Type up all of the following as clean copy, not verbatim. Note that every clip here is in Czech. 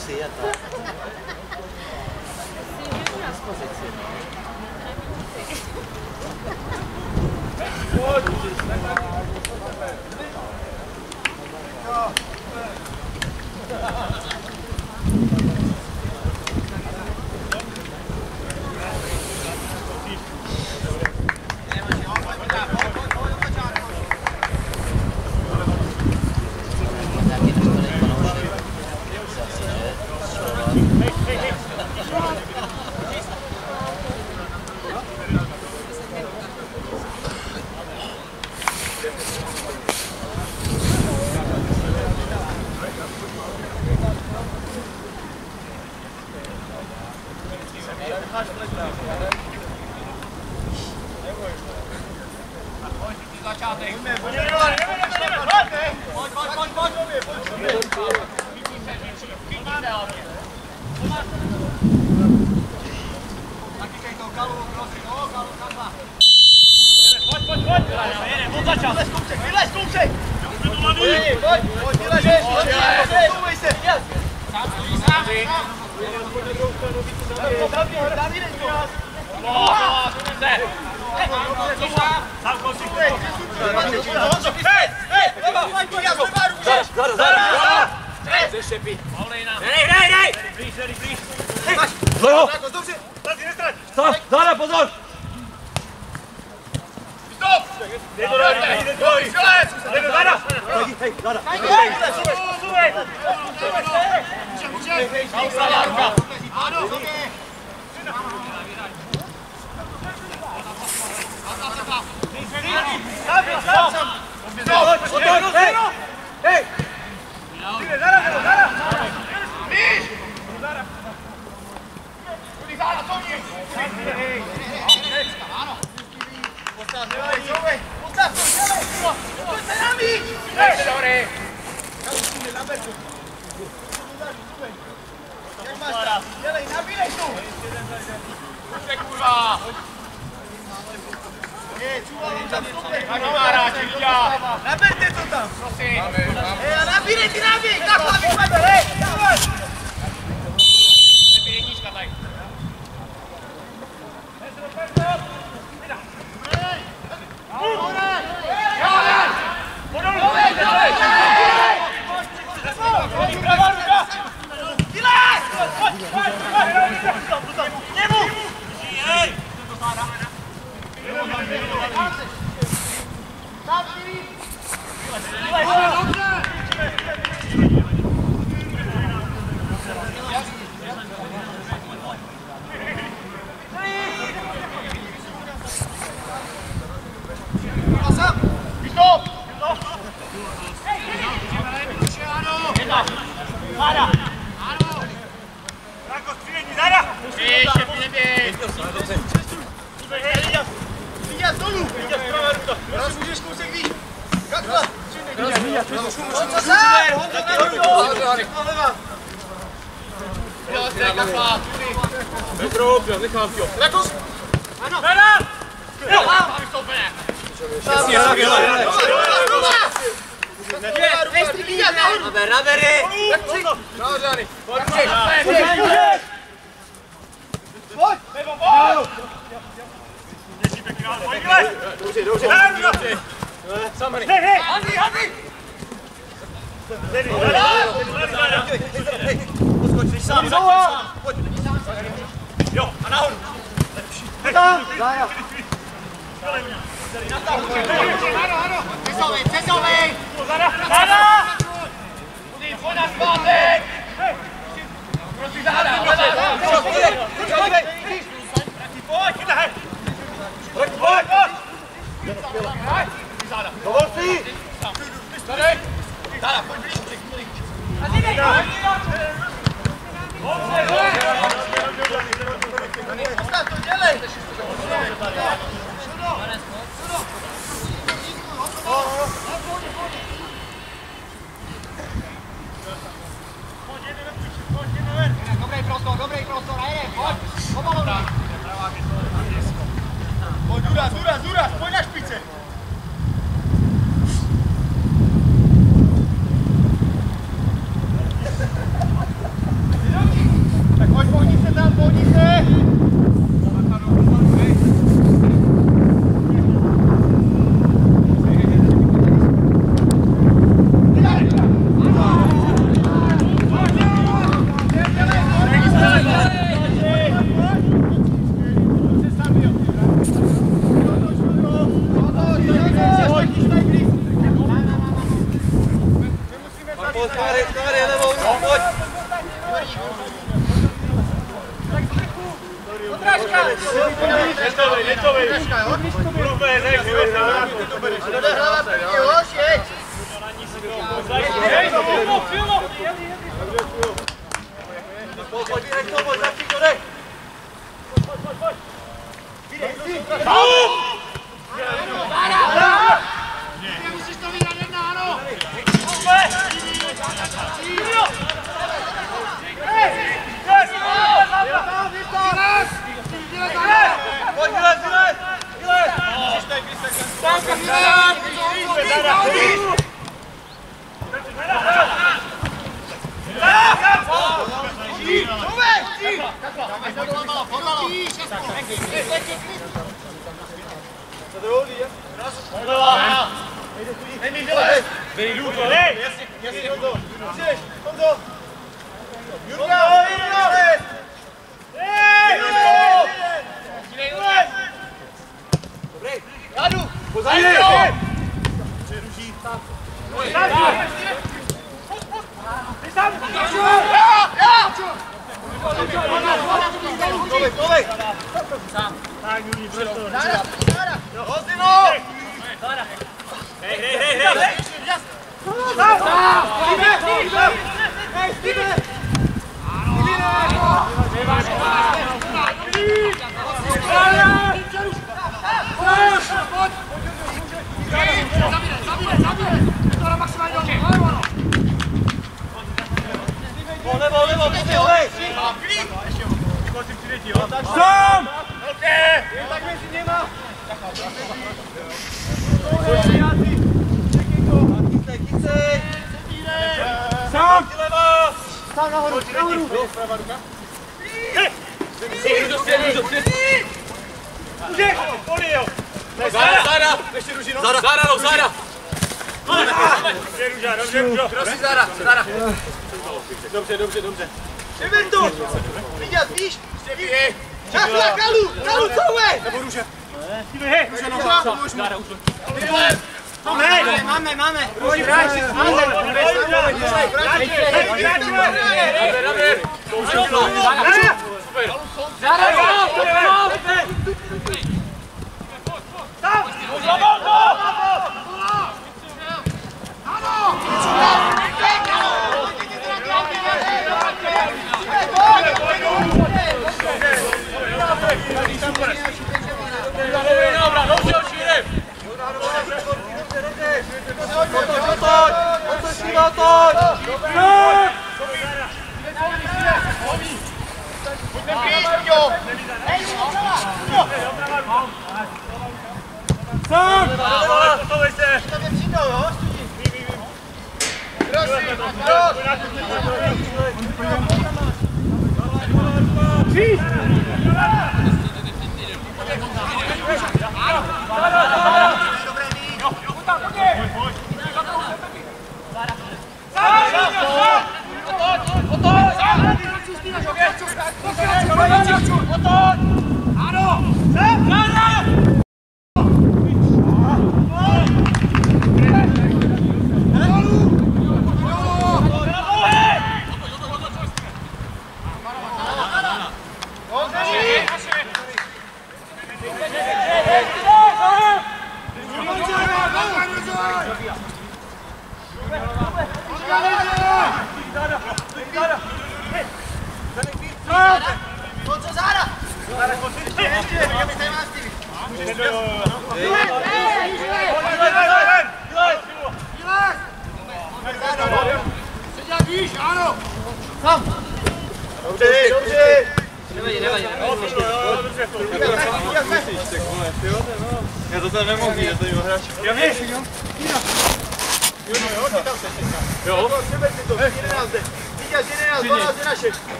si a tak.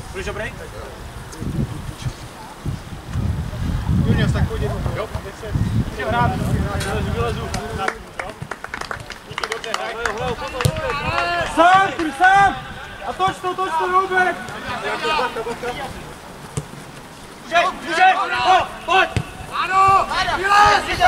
Budeš dobrý? Junior, tak pojď jednou. Jo, může hrát. Vylezu. Díky, dobře, hraj. Sám, ty sám! A toč to, Roubek! Můžeš! Pojď! Ano! Vylez!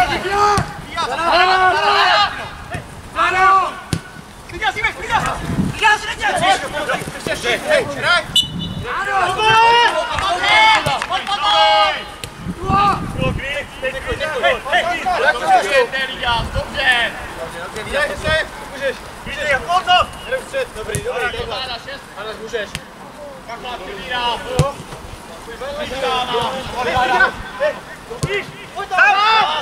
Ano! Klidně si, klidně si nedělej! Hej, hraj! Ano! Pojď! Dobře! Můžeš! Víte, jak pozor! Jdem vstřed, dobrý, takhle. Ano, můžeš. Takhle, přibírá. Pojď tam!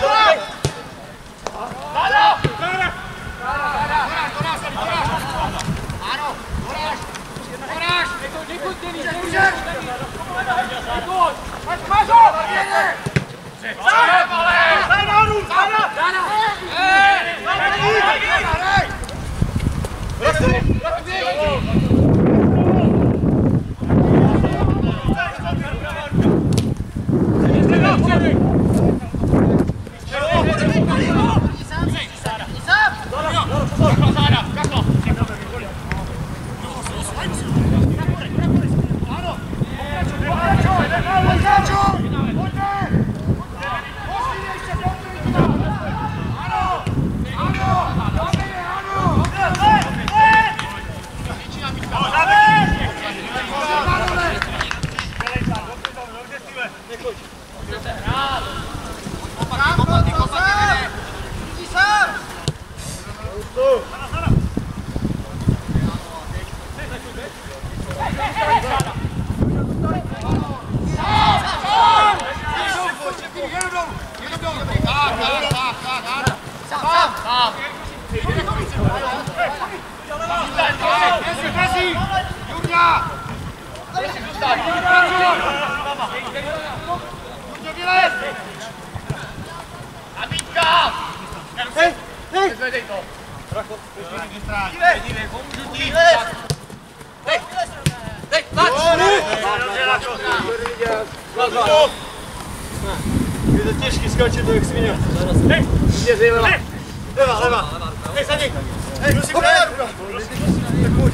Je to těžký skáčet, to jak svině. Hej! Měři, leva. Leva. Hej, zadní. Hej, musím hrát. Tak pojď.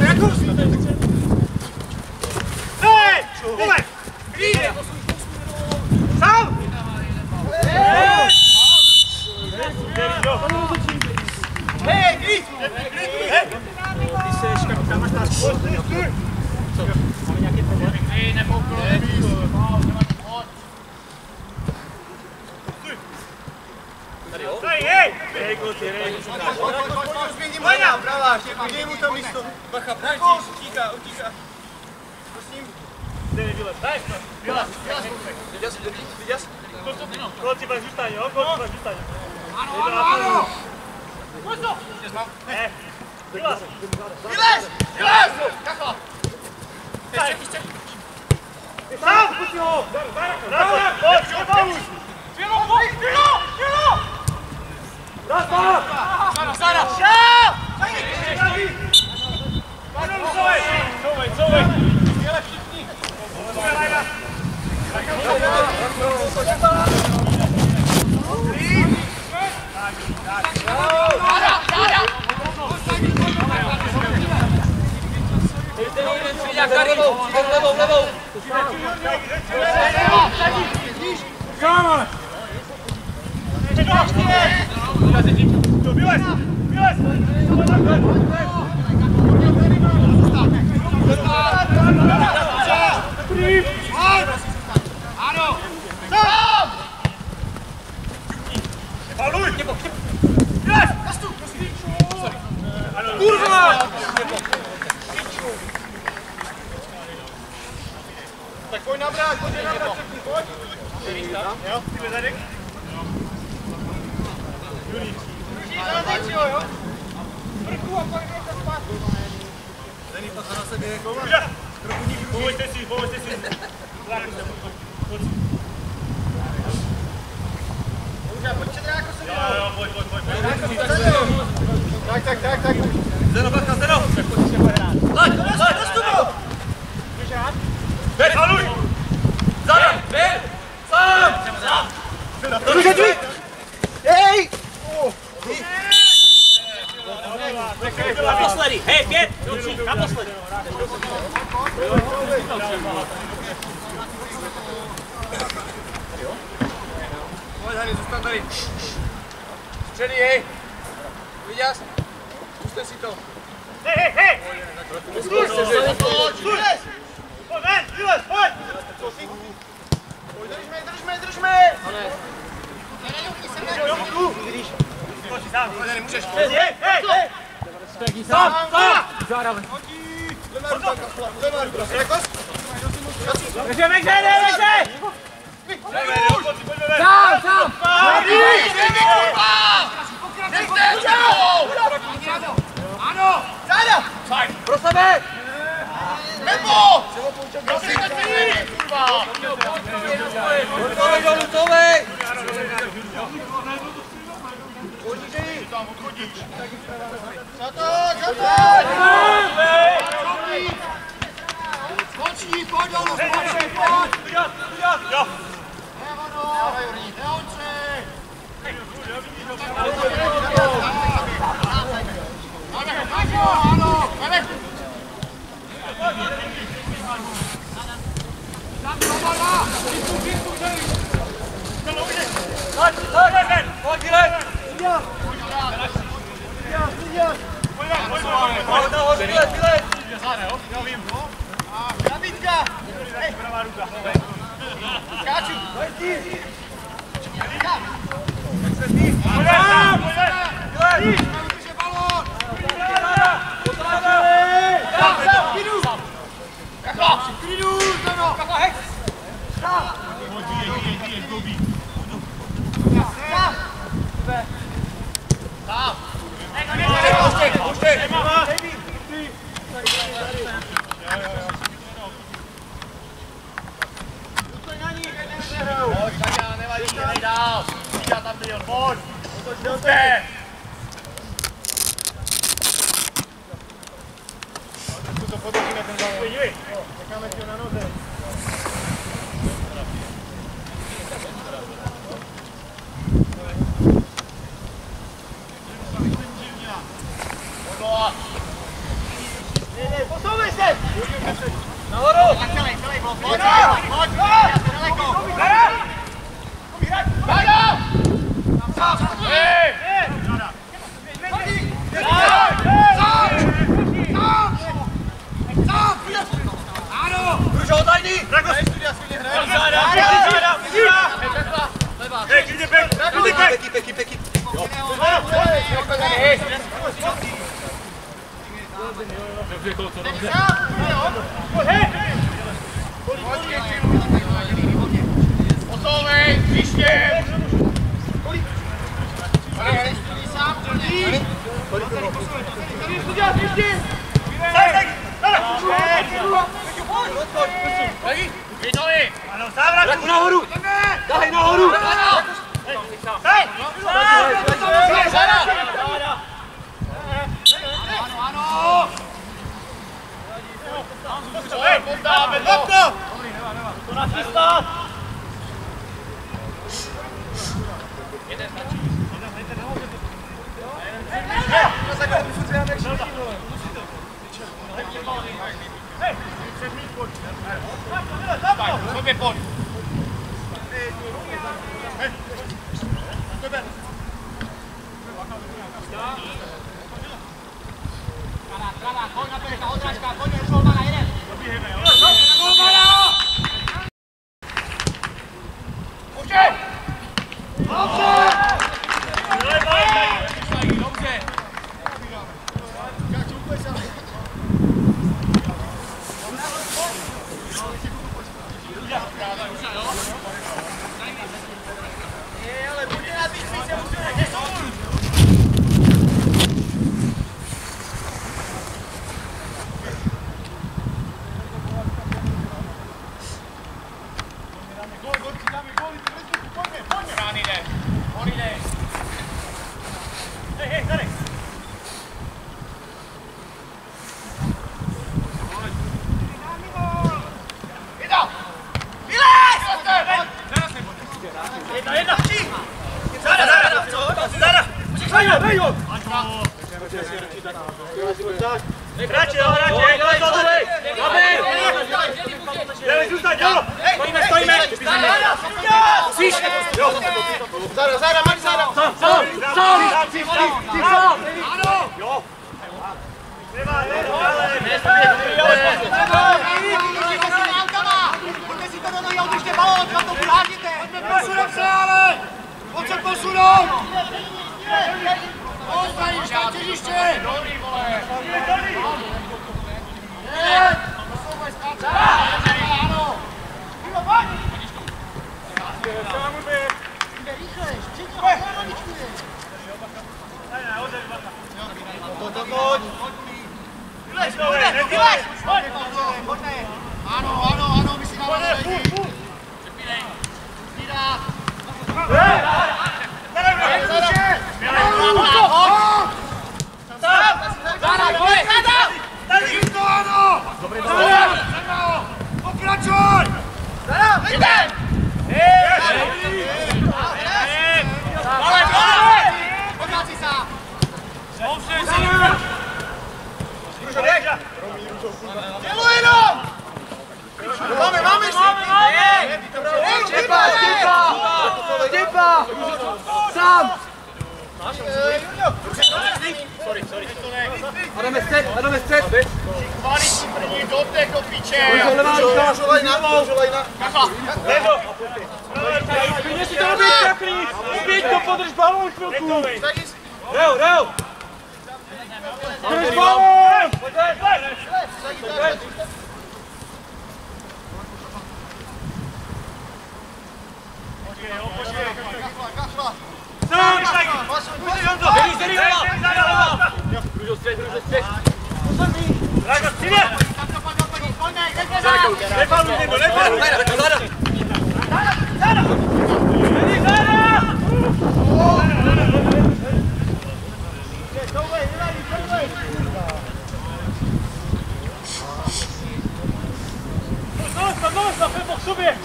Hej! Vole! Klíně! Sám! Hej! Hej, klíč! Hej! Ty seš, kapitán, máš nás pojď. Co? Máme nějaký problém? Hej, nepoukol. Hej! Hej, kluci, hej! Pojď, změním hledám, pravá, dej mu to místo. Bacha, utíká. Prosím. Vylez. Hej, vylez. Viděs? Kluci, pak zůstaň, jo? Ano! Pojď to! Hej, vylez. Kacho! Sám, pustí ho! Pojď, nepomůž! Dělo! Sára! Šel! Couvej! Děle všichni! Levou! Kámo! Vylez! Ano! Sám! Paluj! Vylez! Kurva! Tak pojď nabrat všechny, pojď! Jo, ty zadek? Julí. Jo? Prku a pak jdete zpátky. Zený pacha na sebe. Pomožte si. Pojď Čedráko se mnou. Jo, pojď. Tak. Zeno, bacha, Zeno! Tak pojď se pohrát. Pojď! Můžeš hrát? Naposledy, hej, 5, naposledy. Pojď, Hani, zůstan tady. Středí, hej. Viděl? Zkuste si to. Hej! Pojď, ven, vylez, pojď! Držme! Pojď, Hani, můžeš. Hej! Sám! Sám! Ano! Záda! Pro sebe! Nebo! Lutovej! Za to! Skočí, pojď dolů, skočí, pojď! Jo! Posouvej se! Nahoru! Pojď! Posouvej! Příště! Nahoru! Dahej nahoru! To nachystat! Sobě pojď! Jedna! Zara! Dej ho! Hráči, Levej, zůstaň, jo! Stojíme! Musíš! Zara, Max, Zara! Sám! Ano! Jo! Pojďte si to do nohy, održte balón, kam to vyhážíte! Posunout se, ale! Pojď se posunout! Postavíš na těžiště! Dobrý, vole! Posouvej, skáče! Ano! Pojď! Jde rychlejš, přijďte ho, pojď! Ano, my si dáváme lidi. Vydá. Pokračuj! Pokračuj sám! Dělo jenom! Máme si! Děpa! Sám! Sorry. Adame střed! Kvalitní první dotek do piče! Můžu lejna! Kacha! Klidně si to robíš, Kakrý! Uběď to, podrž balón chvilku! Reu! Podrž balón! Nossa, fais pour sauver!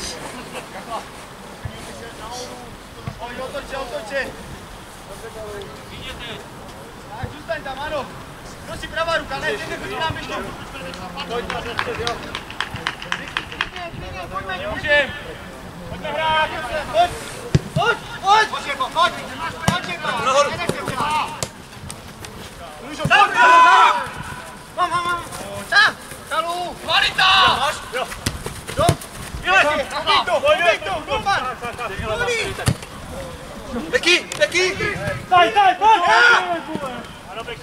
Otoči! Tak, zůstaň tam, ano. Prosím, pravá ruka, ne, ty nám běžnou. Pojďme, nemůžem. Pojďme hrát. Pojď! Pojď, Jirko, pojď! Nahoru! Mám! Tam! Kalu! Kvalita! Jo! Ubij to! Dopan! Beky! Staj, pojď! Ano, Beky!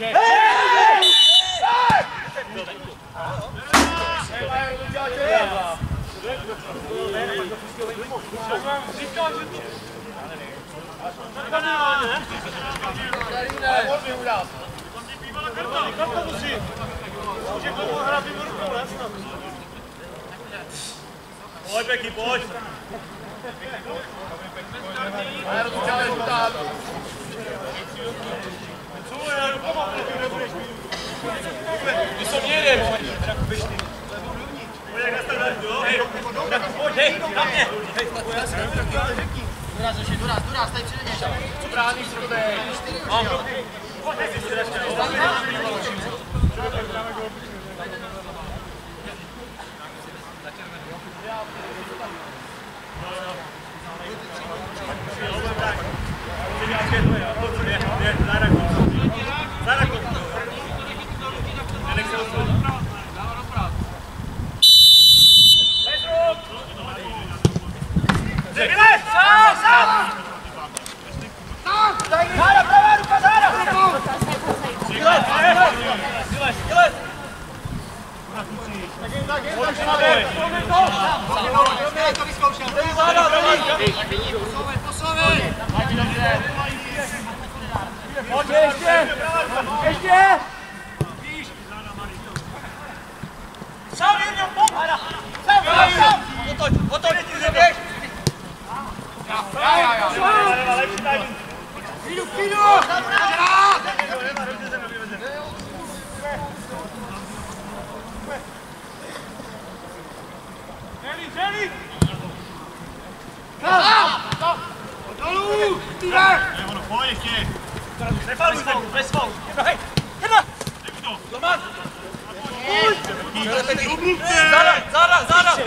Pojď, Beky, pojď! Ty jsou jedem! Doraz, tady přijdeš. Co bráníš, co to jde? Ještě! Sám Jirňo, pojď! Sám! Otoč! Běž! Lepší timing! Fidu! Želi! Dolů! Ono, pojď ještě. Nefaluj, bez faulu. Hej, jedna. Roman. Záda.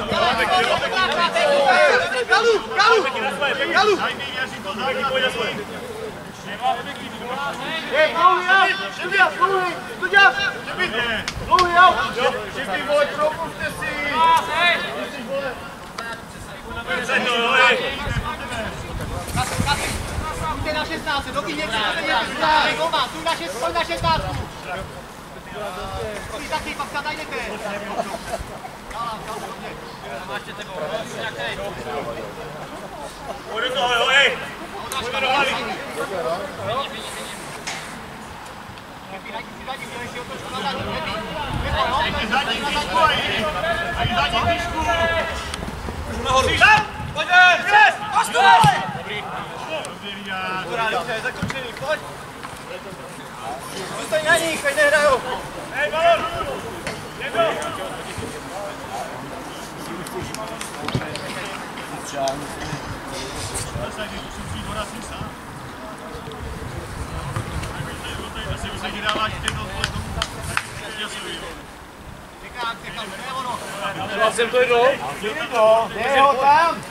Galu. Daj mi věřit to, daj mi pojď na svoje. Hej, dlouhý out! Šebias, dlouhý! Studias! Dlouhý out! Všichni vole, propuste si! Pojďte na 16, dobrý někdy, pojďte doma, tu na 16. Ty taky, pak se najdete. Máte tebou, Pojď do toho, hej! Pojďme do hlavy! Zadní výšku, ani zadní výšku! Nahoru! Pojďme! Dobrý! Dobře, zakončený, pojď! Zůstaň na nich, ať nehrajou! Hej, balon! Jedno! Já jsem to jednou. Je ho tam.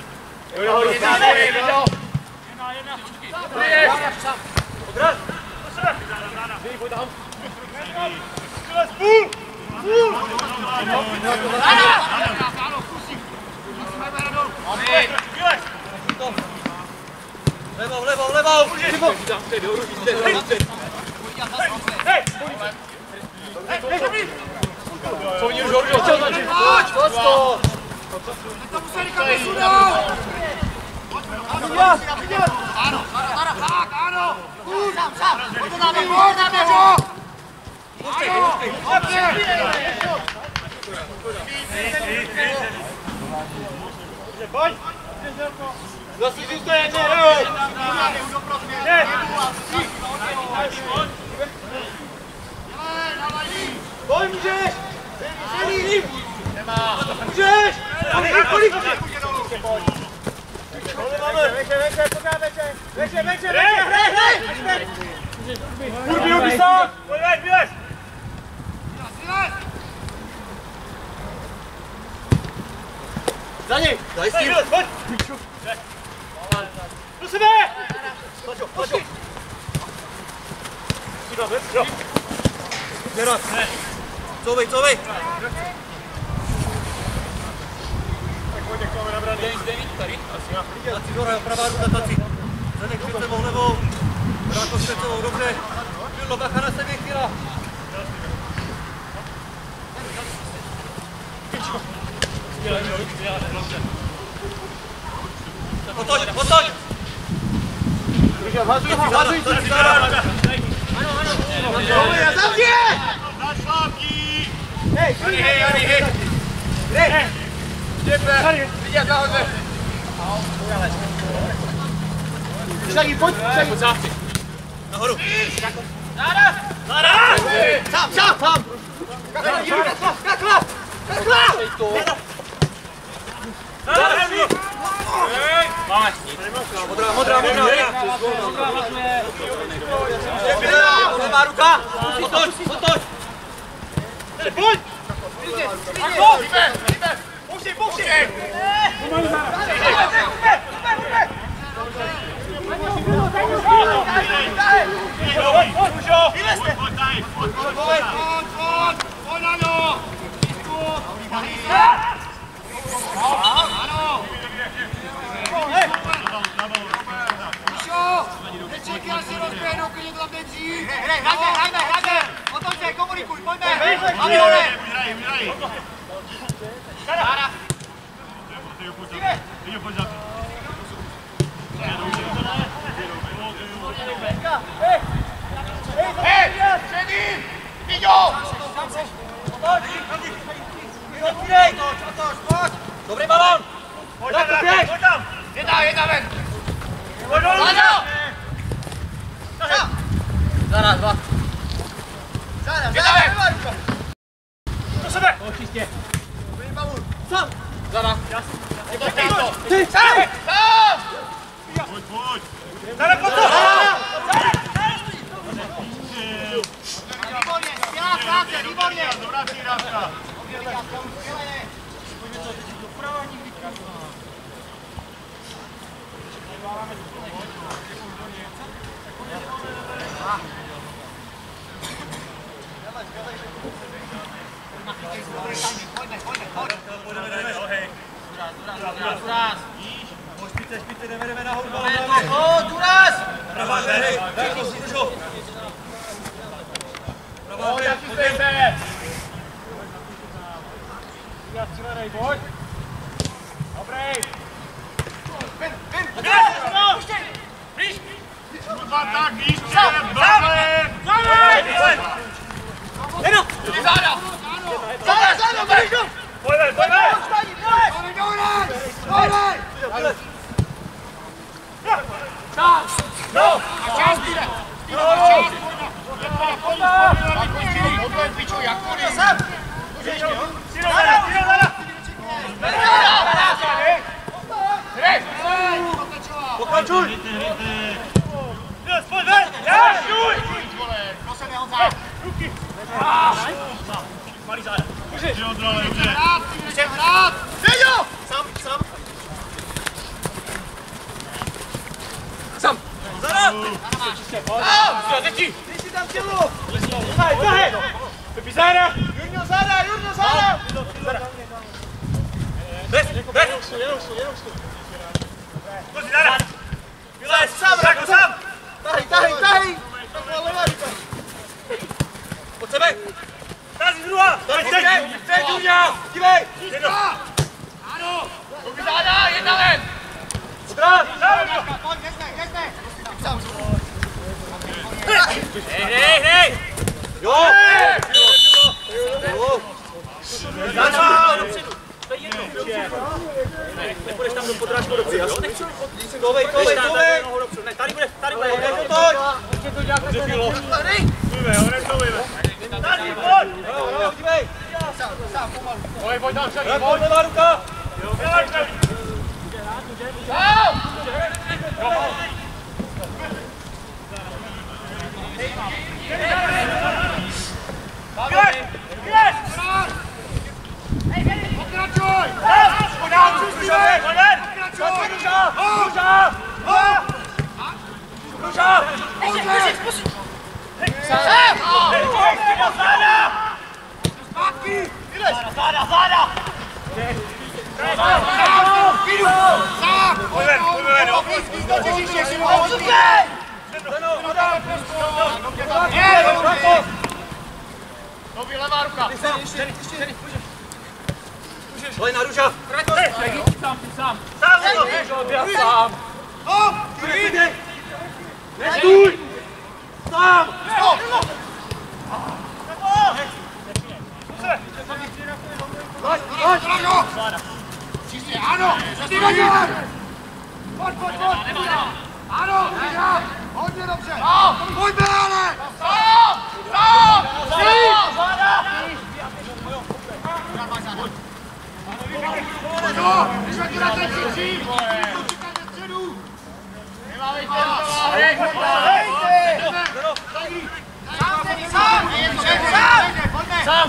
Levou! Co oni už hodně chtěl začít? Pojď to! To museli kameru sudou! Ano, tak, ano! Sám! Pojď to dáme, pojď na měřo! Ano, Pojď! Zase zůstaje, nehrajou! Pojď, můžeš! Můžeš! Veče, hej! Urbi sám! Vylez! Za něj! Daj s tím! Pojď! Do sebe! Pojď! Jo! Nerad! Couvej! Taci, Dora, pravá ruka, Taci. Zadek před sebou levou. Bráko před sebou, dobře. Pilno, bacha na sebe, chvíla. Otoč! Hazuj! Zavři! Na šlápky! Hej! Štěpe! Vidět nahoře! Šlagi, pojď! Nahoru! Záda! Sám! Kakla! Máme! Modrá! Levá ruka! Otoč! Pojď! Pouštěj! Pojď na ňo! Ano! Míšo! Nečekaj, až si rozběhnou, když to tam jde dřív! Hrajme! Otoč se, komunikuj, pojďme! Vyhraj! Záda! Hej! Předím! Viďo! Dobrý balón! Pojď tam! Jedna ven! Pojď dolů! Záda, 2. Jedna ven! Do sebe! Sám! Záda! Ty! Sám! Pojď! Daleko to! Výborně, skvělá práce, výborně! Dobrá přihrávka! Špice, jdeme nahoru. Duras! Pokračuj! Malý záda. Můžeš. Hrát! Veďo! Sam! Zada! Ty si tam tělo! Tahej! Pepi záda! Jurňo záda! Bez! Pojď záda! Vylez! Sám! Tahej! Pod sebe! Tází druhá! Teď, Jurňa! Dívej! Ano! Záda, jedna ven! Strát! Pojď, neznej! Hej! Jo! Nepůjdeš tam do podrážku dopředu, jo? Kovej! Ne, tady bude! Ještě to dělá takhle nepřijde. Tady, pojď! Jo, dívej! Sám, pomalu. Pojď tam, však, pojď! Levá ruka! Pokračuj! Zpátky! Záda! Sám! Dobrý, levá ruka! Pojď na Ruža! Sám! Nestůj! Sám! Pojď! Čistě, ano! Pojď! Ano, vyhrát! Hodně dobře! Pojď, Beláne! Když jsme tu na ten křičí! Čekáte středu! Nemávejte! Sám!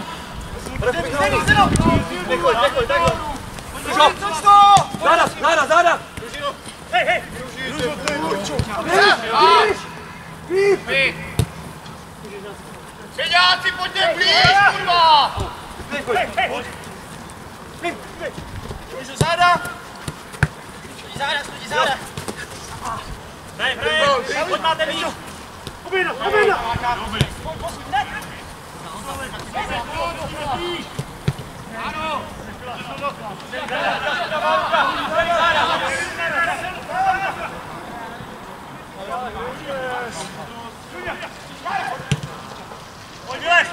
Záda! Hej! Předáci, pojďte blíž, kurva! Záda! Hej! Pojď máte míč! Oběda! Ano! Pojď, vylez!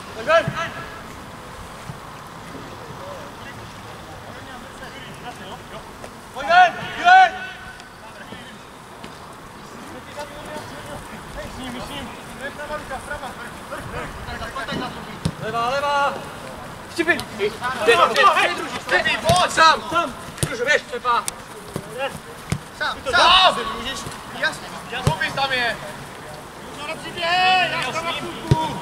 Pojď ven! Dívej! Levá! Štěpin! Štěpin, pojď! Sám! Druže, běž! Přepá! Sám! Můžeš? Jasně! Rubis tam je! Zora přiběhej! Já tam na chvilku!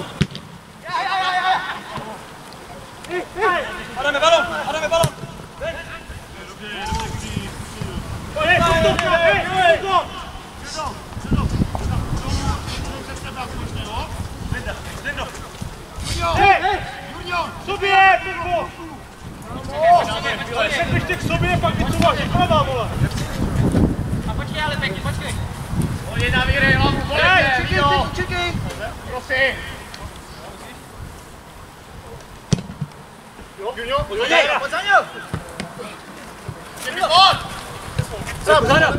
Adame, balon! Adame, balon! Sobě, Pirko! Řekneš k sobě, pak vycouváš hlava, vole! A počkej, ale pěkně, počkej. Pojď na víry, hlavu, pojďte! Čekej! Prosím! Junio, pojď za něj! Pojď! Sám, záda!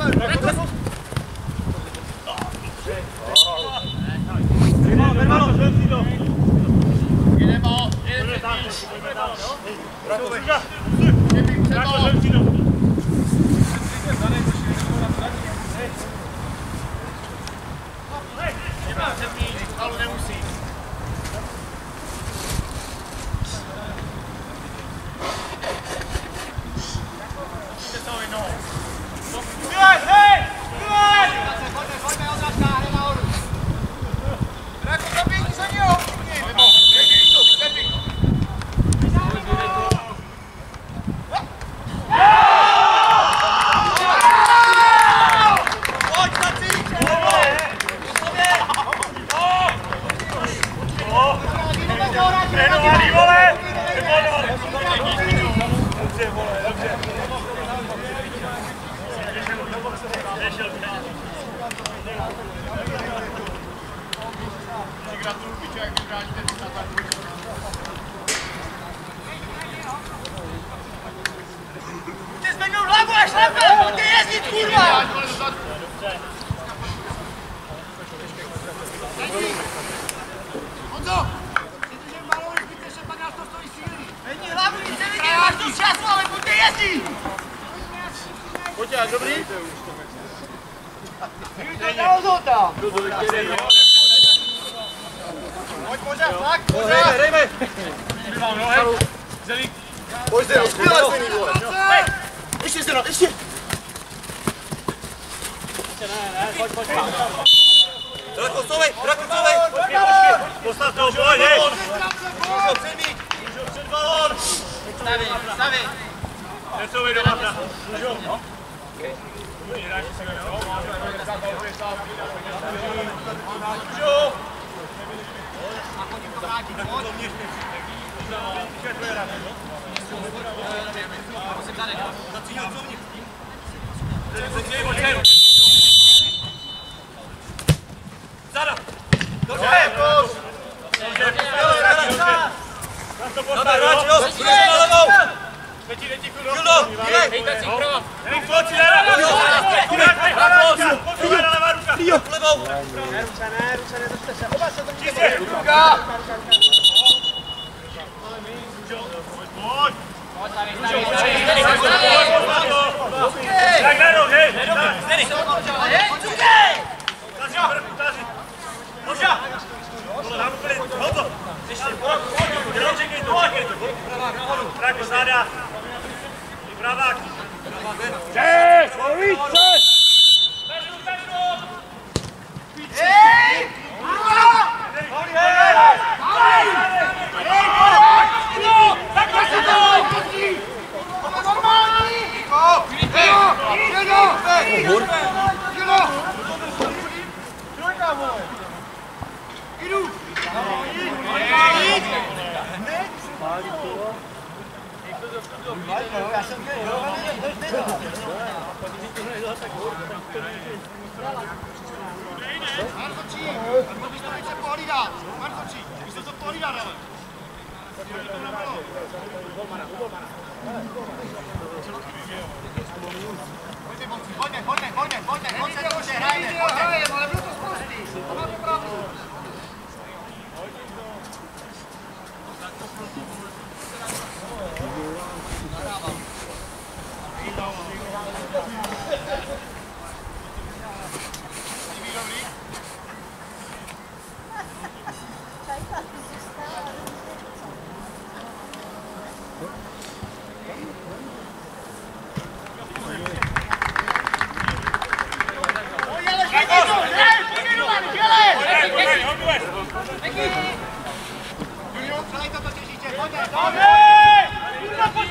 Julio, celej toto těžíče, pojďte! Kurva, pojď,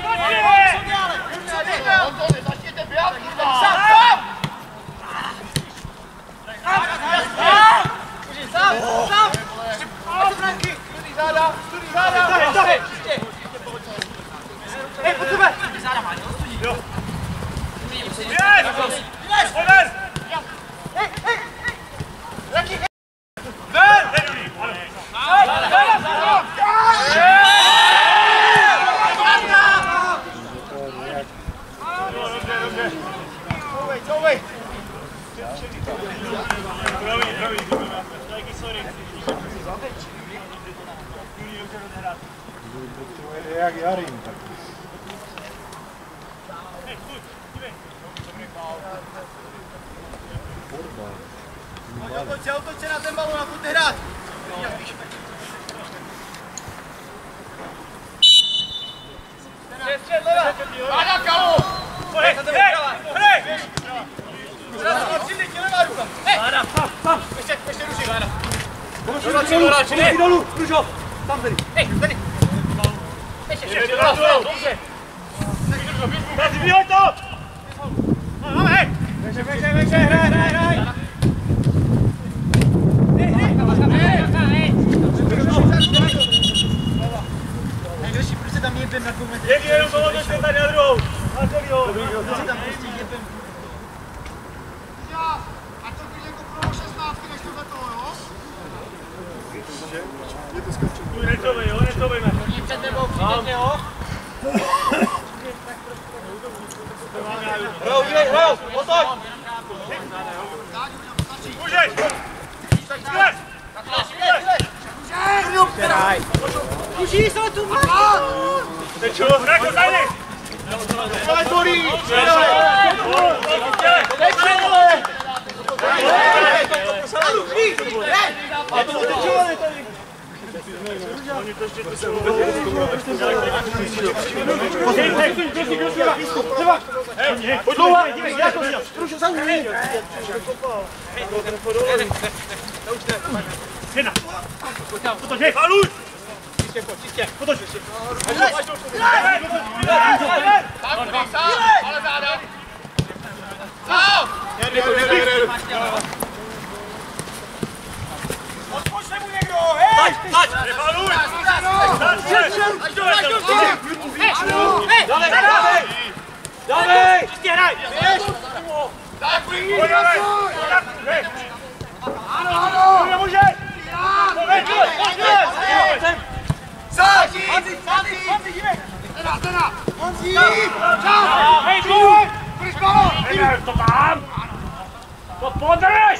Začněte běhat, kurva! Sám! Studí záda! Hej, pojď sebe! Záda má, jo? Jo! Běž! Over! Hej! Jaký? Ven! Couvej! Jak Jarin, tak. Otoč se na ten balón a pojďte hrát! Střed, leva! Váda, Kalu! Hej! Přijde levá ruka! Ještě ruší, Váda! Pojď dolů, Kružo! Tam tady! Hej, tady! Ještě Dobře! Vyhoď to! Hej! Běže, hraj! Nejdelší, proč se tam jebem na komentu? Jedí jenom pomožte se tady na druhou! Na celýho! Proč se tam prostě jebem? A to když jako pro 16, než tohle toho, jo? Tu nečovejme! První před tebou, přijďte ho! Hrajou! Otoč! Můžeš! Skvěl! Můží se tu má! Tečo! Hrajko, tajny! Ale bolí! Dávej! To tam! To podrž!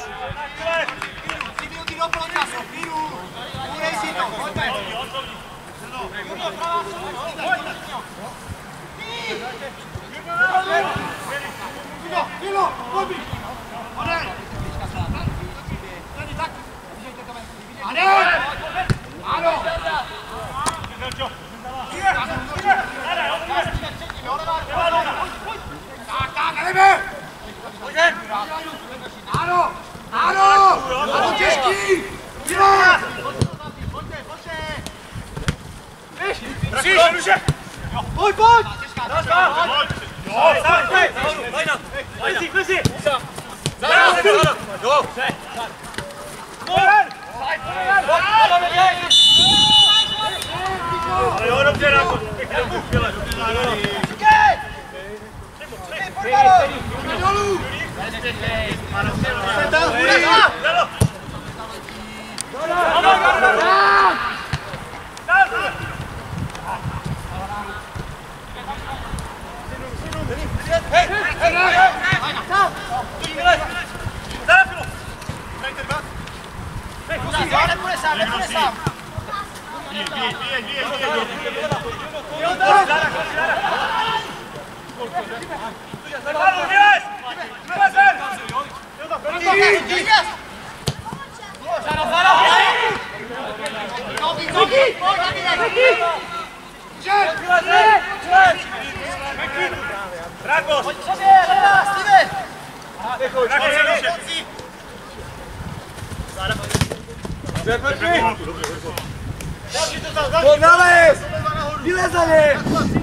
Pojď nalez! Vylez za ně!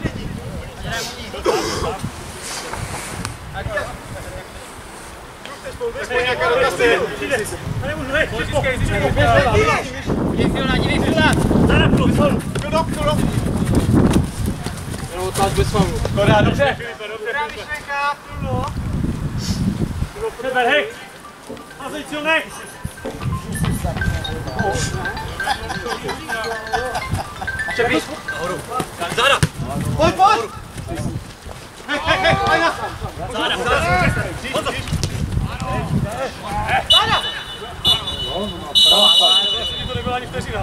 Dobrá, dobře. Neber, hej! Házej silnej! Čepíš? Záda! Pojď, pojď! Hej, Lajna! Záda! Honzo! To nebyla ani vteřina.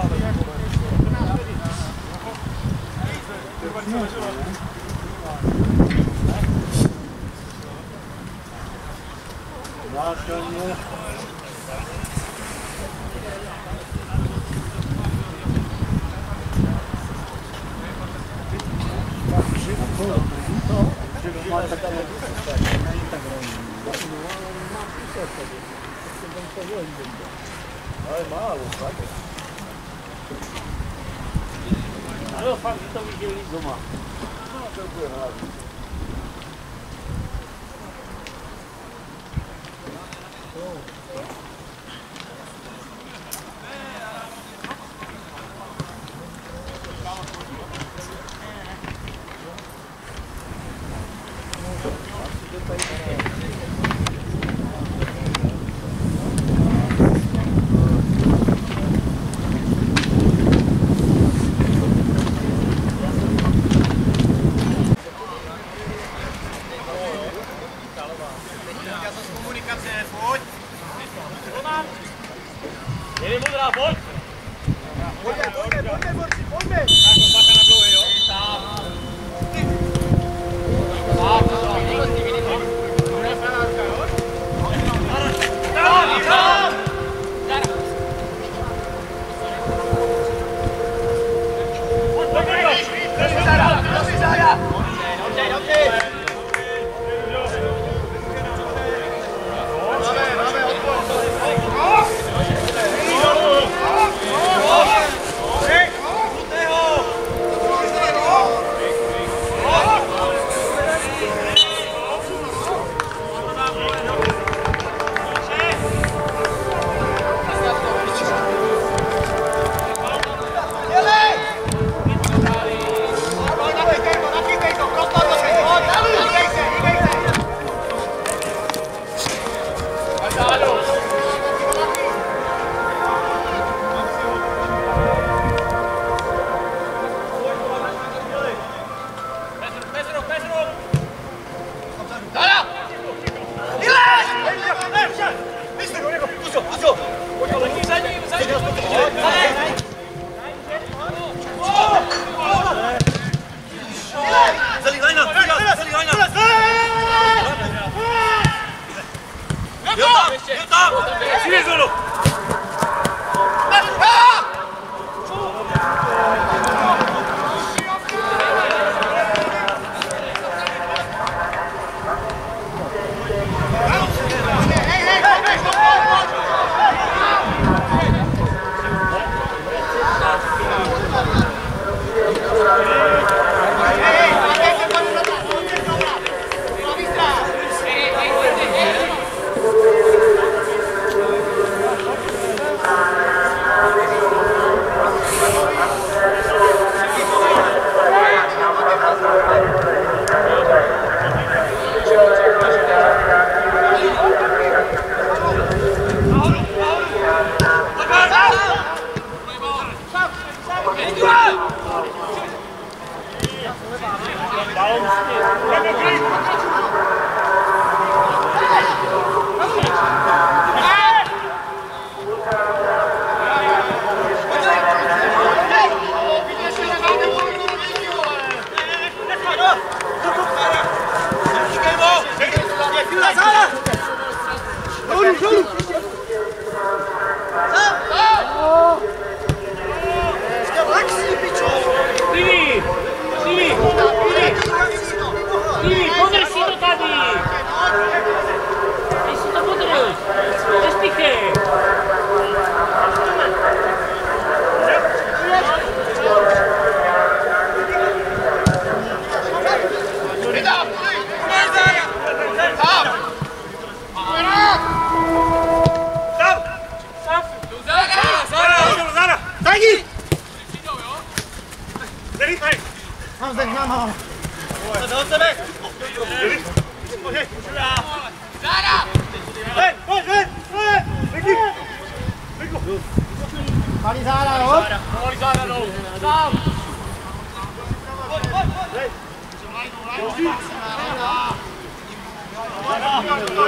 Ale málo, tak? Ale fakt, že to viděli doma. No, to bude rád. Jeli modrá, pojď! Pojďme, borci, pojďme! Tak, baka na dlouhý, jo?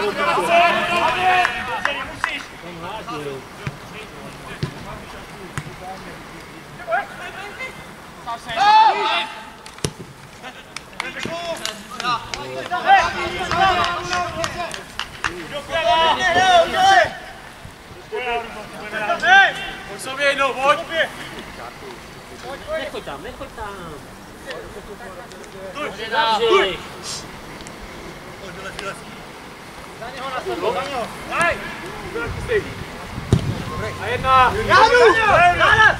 Pojď sobě jednou, pojď! Nechoď tam, nechoď tam. Tuj! Za něho na sebe, za něho. Daj! A jedna! Já jdu! Záda!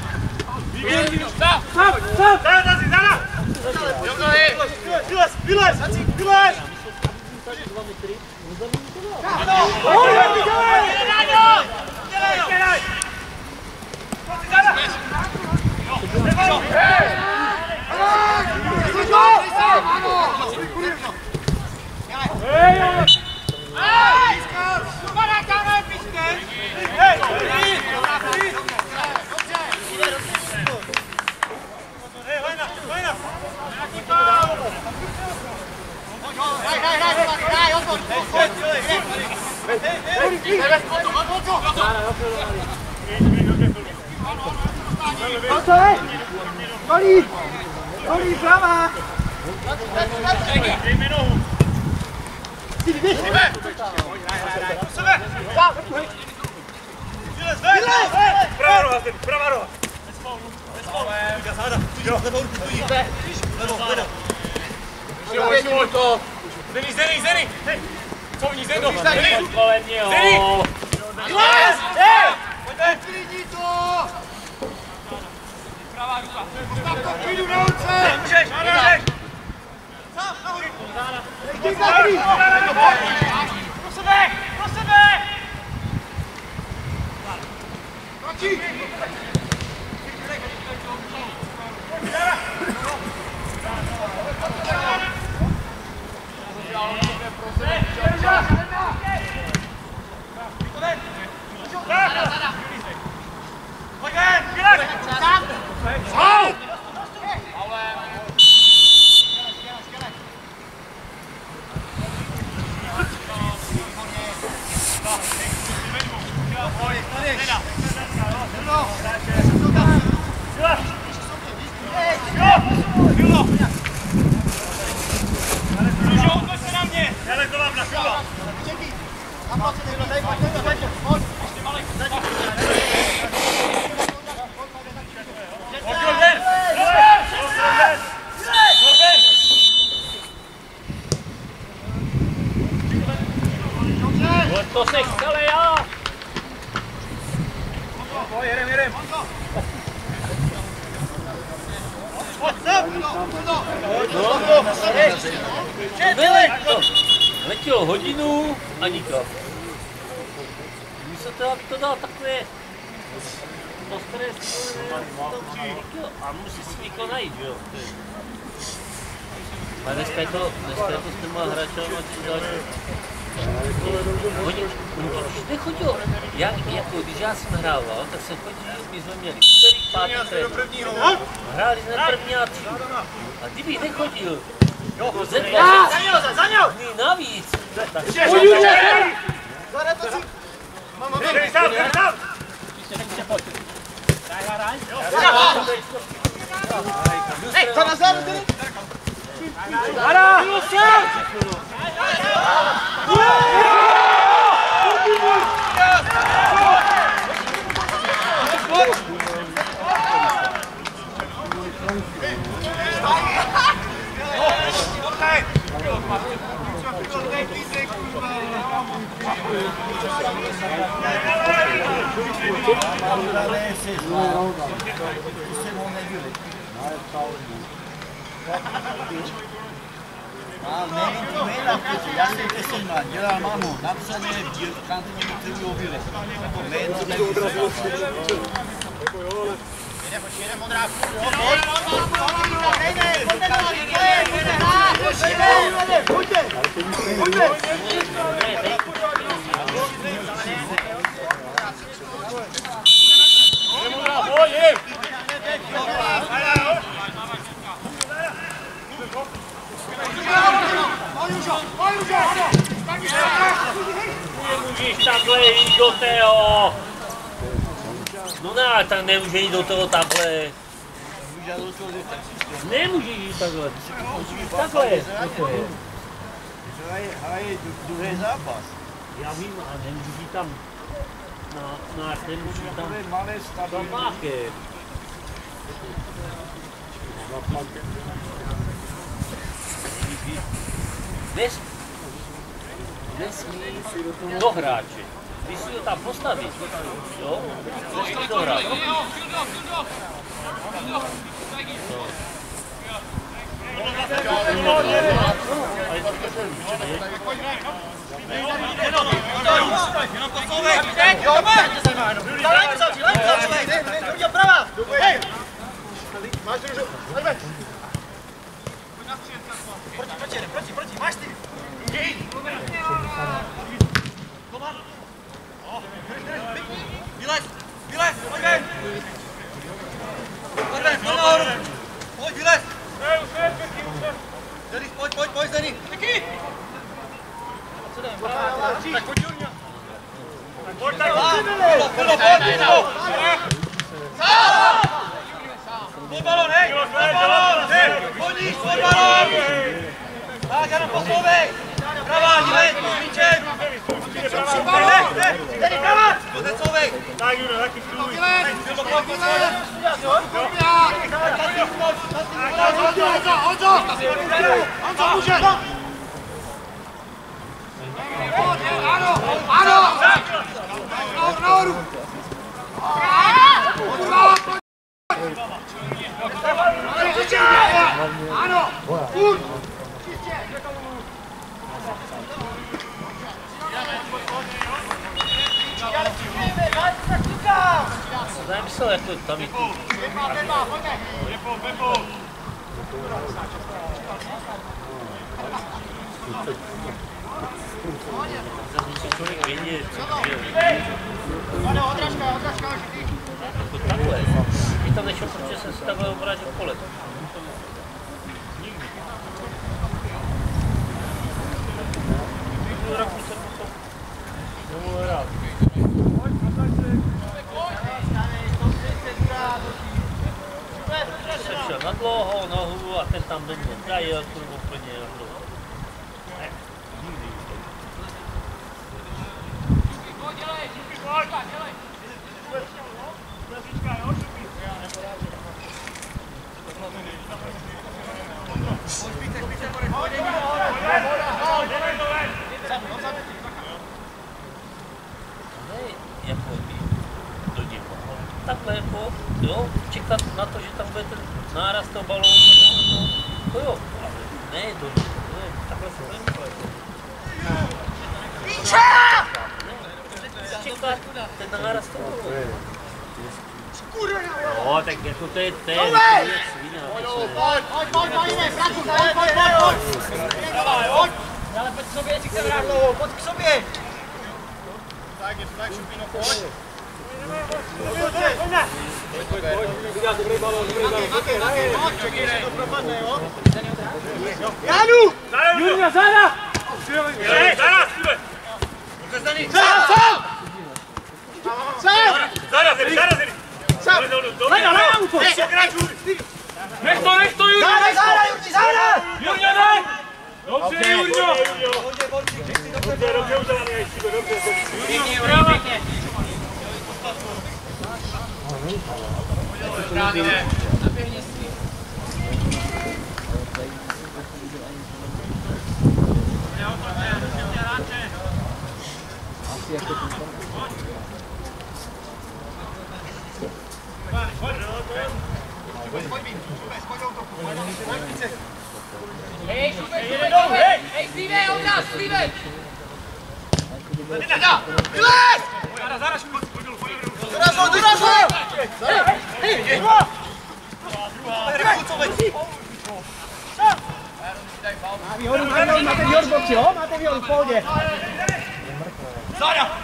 Vylez! Vylez! Vylez! Kolí, prava! Dejme nohu! Jdeme! Do sebe! Vylez! Pravá roha, pravá roha! Záda! Levou ruku stojí! Levou! Zdený! Hej! Couvni, Zdeno! Zdený! Kolem něho. Vylez! Pojďte! Klidni to! Pravá ruka! Postav to v klidu na ruce! Můžeš! Sám, nahoru! Pro sebe! Tlačí! To se chce, já! Jedem! Letěl hodinu a nikam. Když se to dal takové a musí si někoho najít, jo? A dneska je to s těma hráčama tím dalším. Nechodil. Když já jsem hrával, tak jsem chodil, my jsme měli 4, 5 trénink. Hráli jsme první a 3. A kdybych nechodil, ze 2 Za něho! dní navíc, tak Zada to si! Mama, Sám! Hej, to na záru, ty! Hara! Já jsem těšen, dělal mámu, napsané v kantině interview o Vile. Jméno nevím. Jede modrá. Pojď, takhle jít do tého. No ne, tak nemůže jít do toho takhle. Nemůže jít takhle. Takhle. Hraje druhý zápas. Já vím, ale nemůžu jít tam. Na nemůžu jít tam. Malé stabilní. Zapáky. Nesmí do hráče. Když si ho tam postavíš, jo, nesmí do hráče. Proti, máš ty! Vylez, pojď ven! Pojď, vylez! Denis, pojď, Denis! Taky! Tak pojď, Jurňa! Pojď, tak pojď! Pojď balón, hej! Pojď balón! Pojď balón! Tak, jenom poslouvej! Pravá, dívej, s míčem! Tady, pravá! Potecouvej! Tak, Juro, taky stůj! Honzo, může! Ano! Nahoru! Ano! Furt! Co jsem myslel, jak to tam jít? Pepo! Musí člověk vědět, Ano, odrážka, jako takhle. Když tam nešel, protože jsem si takhle obrátil pole. Nikdy. Roku jsem potom nemohl hrát. Jsem šel na dlouhou nohu a ten tam do mě dajel, kurva úplně na dlouho. Ne, nikdy. Jako do něho. Takhle jako, jo, čekat na to, že tam bude ten náraz toho balónu, to jo, ale ne do něho, takhle se nemyslel. Čekat ten náraz toho balónu. No, tak jako to je ten, svína. Pojď! Ale pojď k sobě, jestli chce vrát dlouho, pojď k sobě! Tak, je to tak, Šupino, pojď! Vydělá dobrý balón, čekej, že to propadne, jo? Jánu! Jurňa, záda! Záda, Steve! Pojďte za ní! Sám! Záda, Zeri! Sám! Lejna, auto! Nech to, Jurňa! Záda! Jurňa, ne! Dobře, Jurňo! Dobře udělaný, Steve, dobře. Pěkně, Jurňo, pěkně! Napěhni si. Asi jako Hej, Steve, od nás, Steve! Vylez! Záda, Šupino, Dorazu! Hej! Máte výhodu v boxi, jo? Máte výhodu v pohodě. Záda!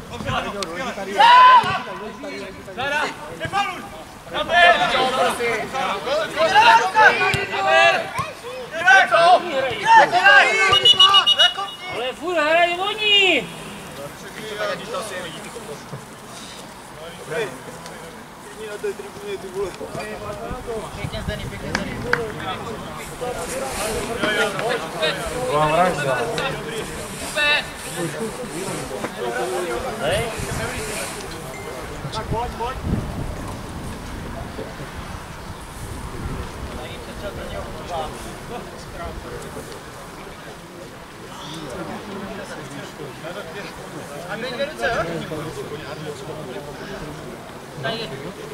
Záda! Nepaluj! Naber! Ale furt hrají oni! Na té tribuně, ty vole. Pěkně zdený, pěkně zdený. Vám vražda. Hej. Tak pojď. A my dvě ruce, jo? Tady.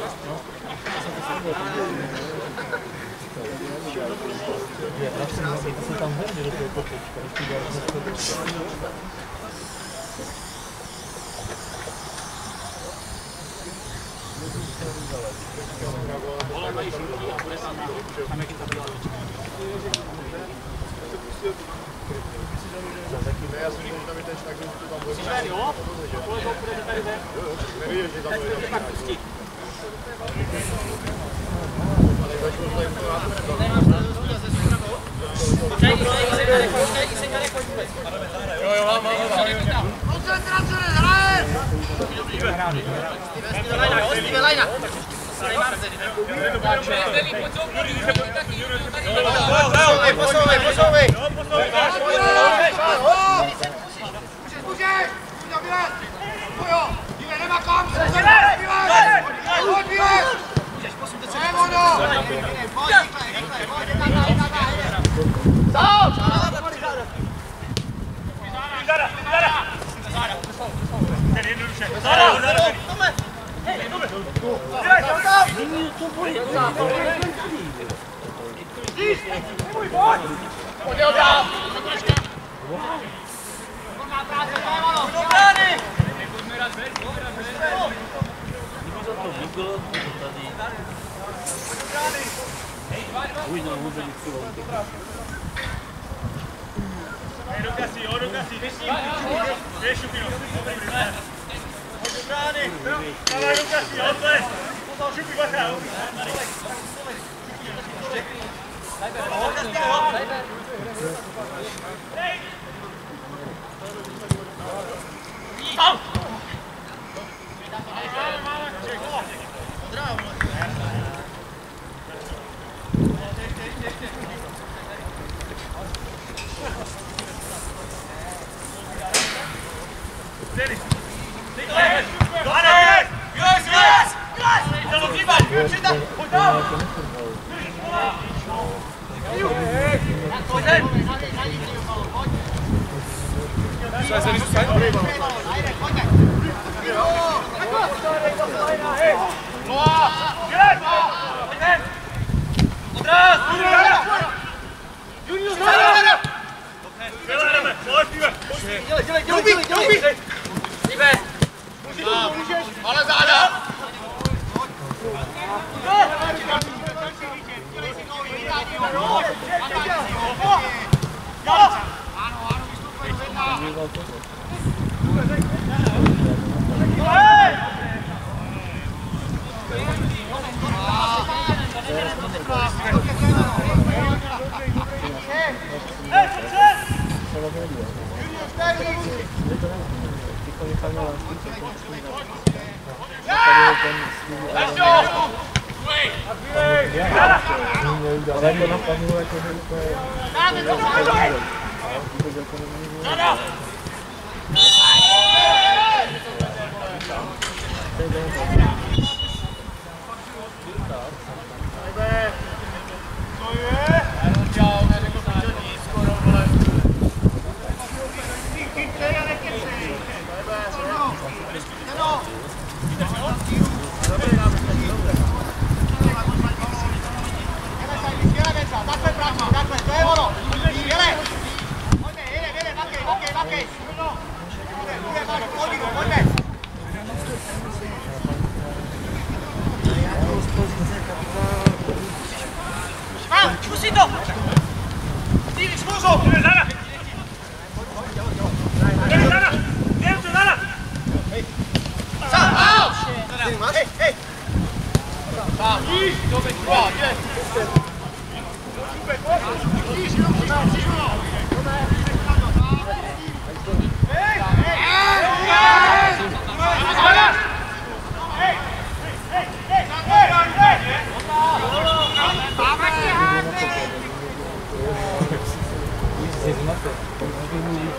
Posouvej! Hey!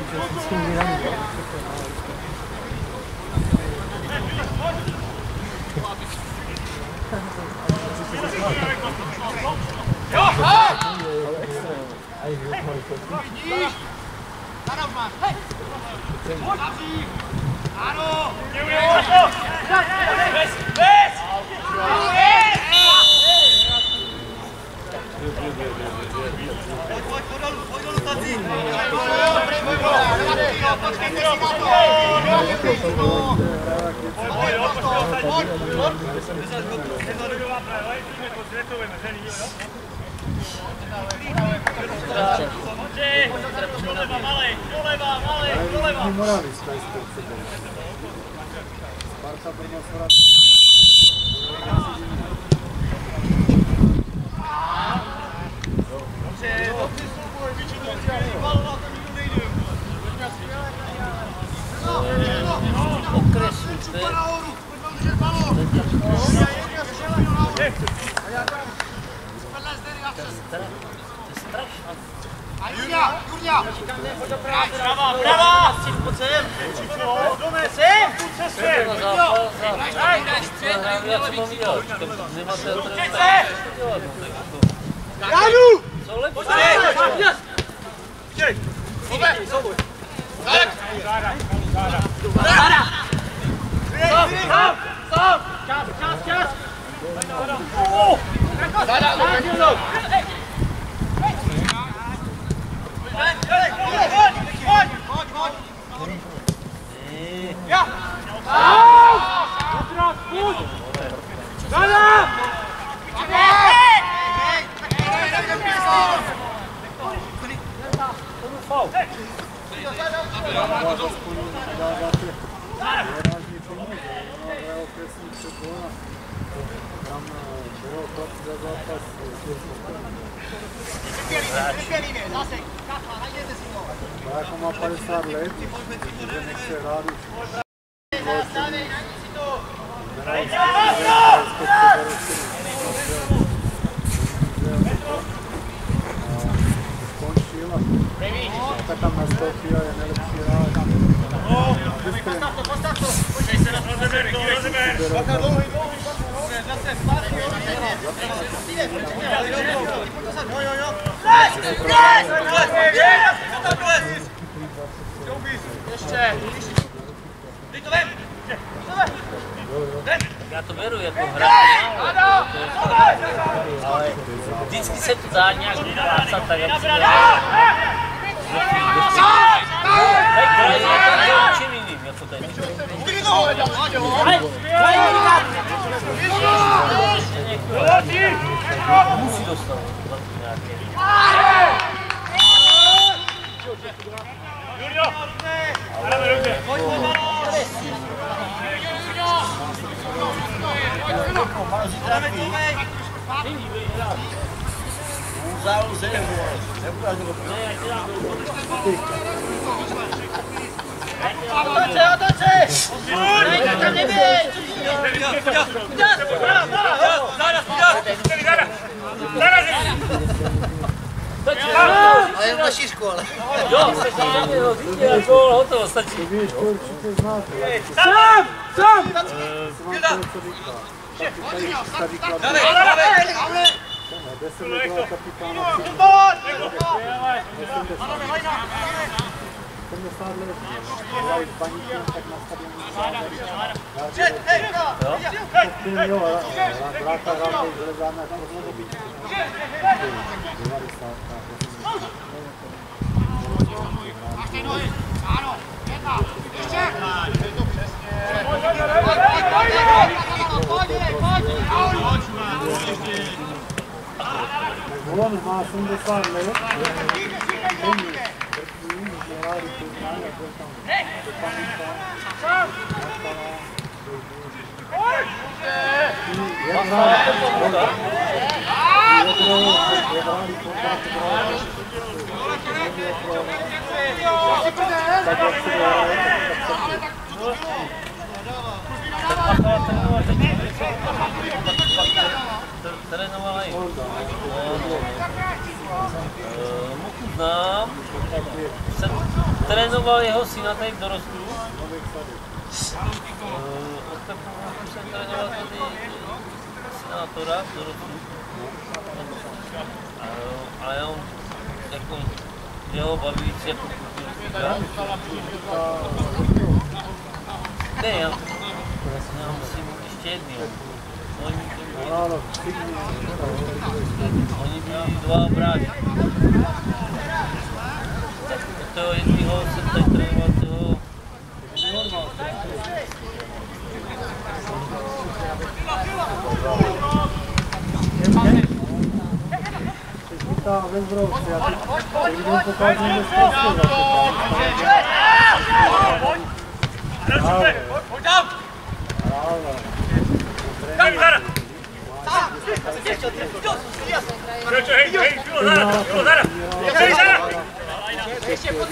Vidíš? Zaraz máš. Hej! Zavří! Ano! Bez! Bez! Pojď dolů, tací! Počkejte si na to! Doleva, malej! Doleva, malej! Doleva! Sparta Brno Okresujte. Jurňa! Prava, prava! Pojď sem! Dome, sem! Pojď se sem! Jánu! Co lepší? Jako má 50 let, že nechce hrát už. Skončil a tam nastoupí a je nejlepší hráč. Postav to! Počkej se na rozeber, rozeber! Bacha, dlouhý! Zase, zpátky, jo! Ještě! Dej to ven! Já to beru jako hra, ale vždycky se to dá nějak vyplácat tak, aby se něčím jiným, jako tady. Musí dostat nějaké. Jurňo! Pojď, Zálu zem, neukážu ho. Otoči! Tam neběž! Ale je v naší škole. Jo, stačí, jako hotovo, stačí. Víš, to určitě znáte. Sám! Sám! Dávej, dávej! 10 let byla kapitána. 70 let. Hrají s Baníkem, tak na stadionu. Jo, Vráta hrál tej železána, tam mohlo být. 90. Máš ty nohy! Ano! Jedna! Ještě! On má 70 let. Hráli tu známe, byl tam do Paníka. trénoval i Muku znám, jsem trénoval jeho syna tady v dorostu. Od Pepu jsem trénoval tady senátora v dorostu. Ale on jako jeho baví víc jako kulturistika. Ne, já musím ještě jedný. Oni byli dva bráti. Od toho jedného jsem tady trénoval toho... Ve Zbrovci, já teď vidím pokazím ve Zbrovci. Pojď tam! Tam, Zara! Hej, bylo Zara! Hej, Zara! Ještě pod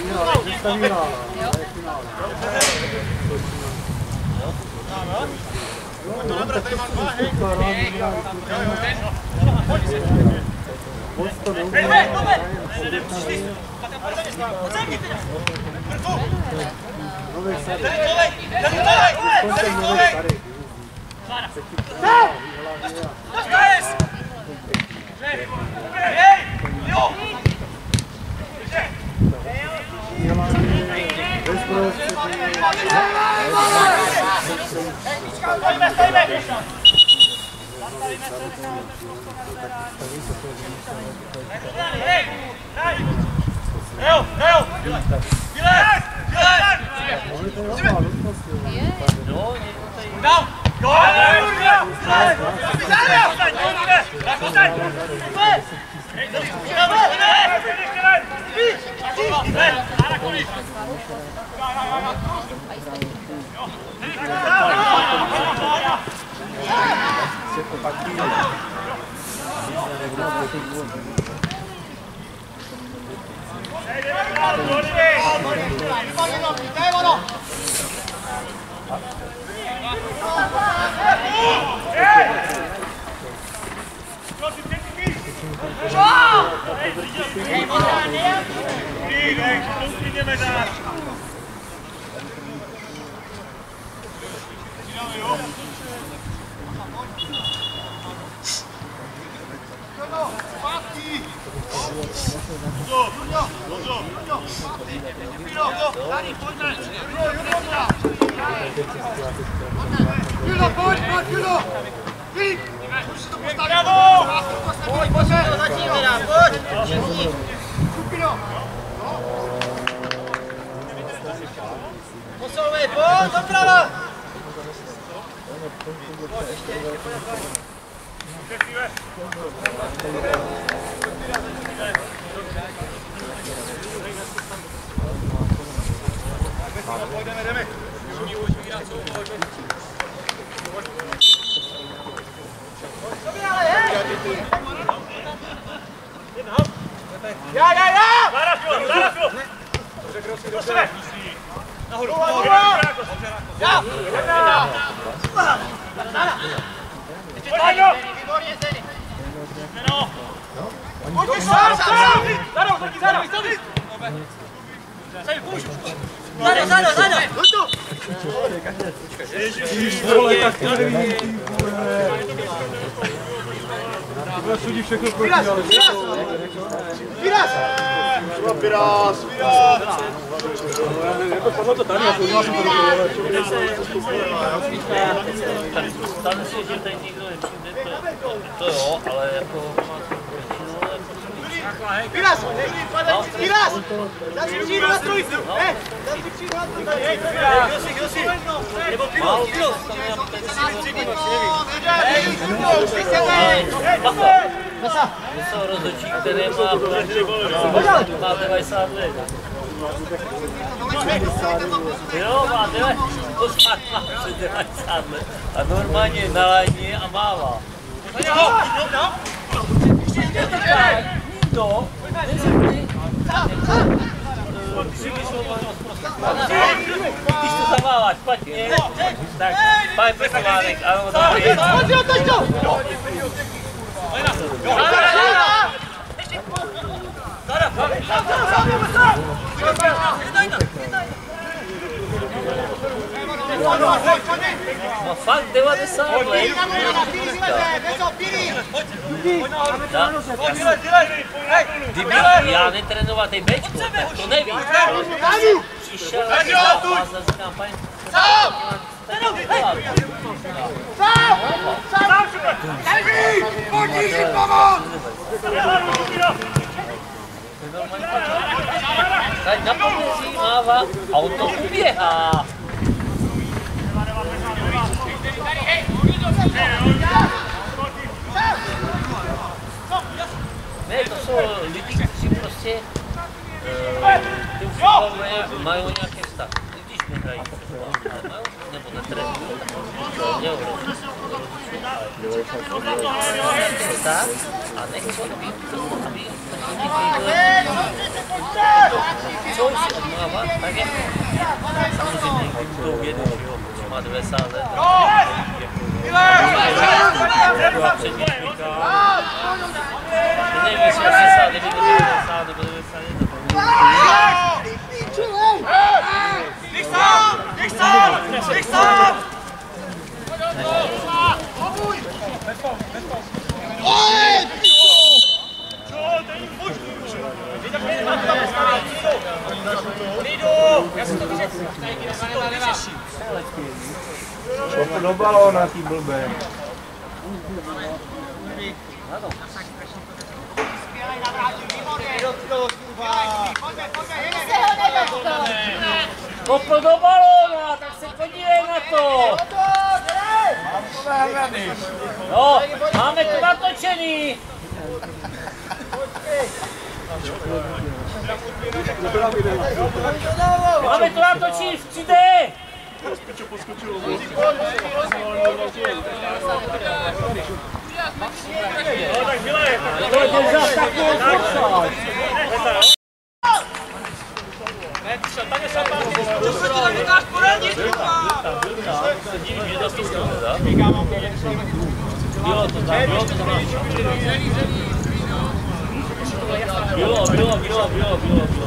Julo, pojď, Julo! Vík! Už si to postaví! Pojď, zatím teda, pojď! Skupino! Posouvej, pojď, doprava! Jdeme. Já! Zara! Do sebe! Nahoru! Já! Zara! Ještě tady! Výborně, Zeny! Pojď, Zara! Zara! Zada! Pojď tu! Ježiš, vole, tak to nevidím, ty vole. Sudí všechno proti, ale... Výraz! Padlo to tady, já jsem to Stane se, že tady nikdo nepřijde, to jo, ale jako Výraz! Výraz! Dám si přijdu na trojici! Dám si přijdu na trojici! Kdo si? Nebo Pilo! to jsou rozhodčí, který má 90 let. Jo, má 90 let a normálně na lajně a mává. Nikdo když to zamáváš špatně, tak pán Pekovánek, ano, dobrý. Ma fakt 90 let. Kdyby já netrénoval Bčko, tak to nevíš. Přišel a říkám, paní, tady na pomezí mává a on to uběhá. Ne, to jsou lidi, kteří prostě ty fotbalové mají nějaké vztah. Když nehrají fotbal, nebo netrénují, tak tak a nechci, aby co si odmávat, tak je samozřejmě to uvědí, že jo, protože má 90 let. Nevím, jestli 89, 90 nebo 91. Nech sám! Šope do balóna, ty blbé. Kopl do balóna, tak se podívej na to! No, máme to natočený! Máme to natočený v 3D! To je zase takovou forsáž! Bylo.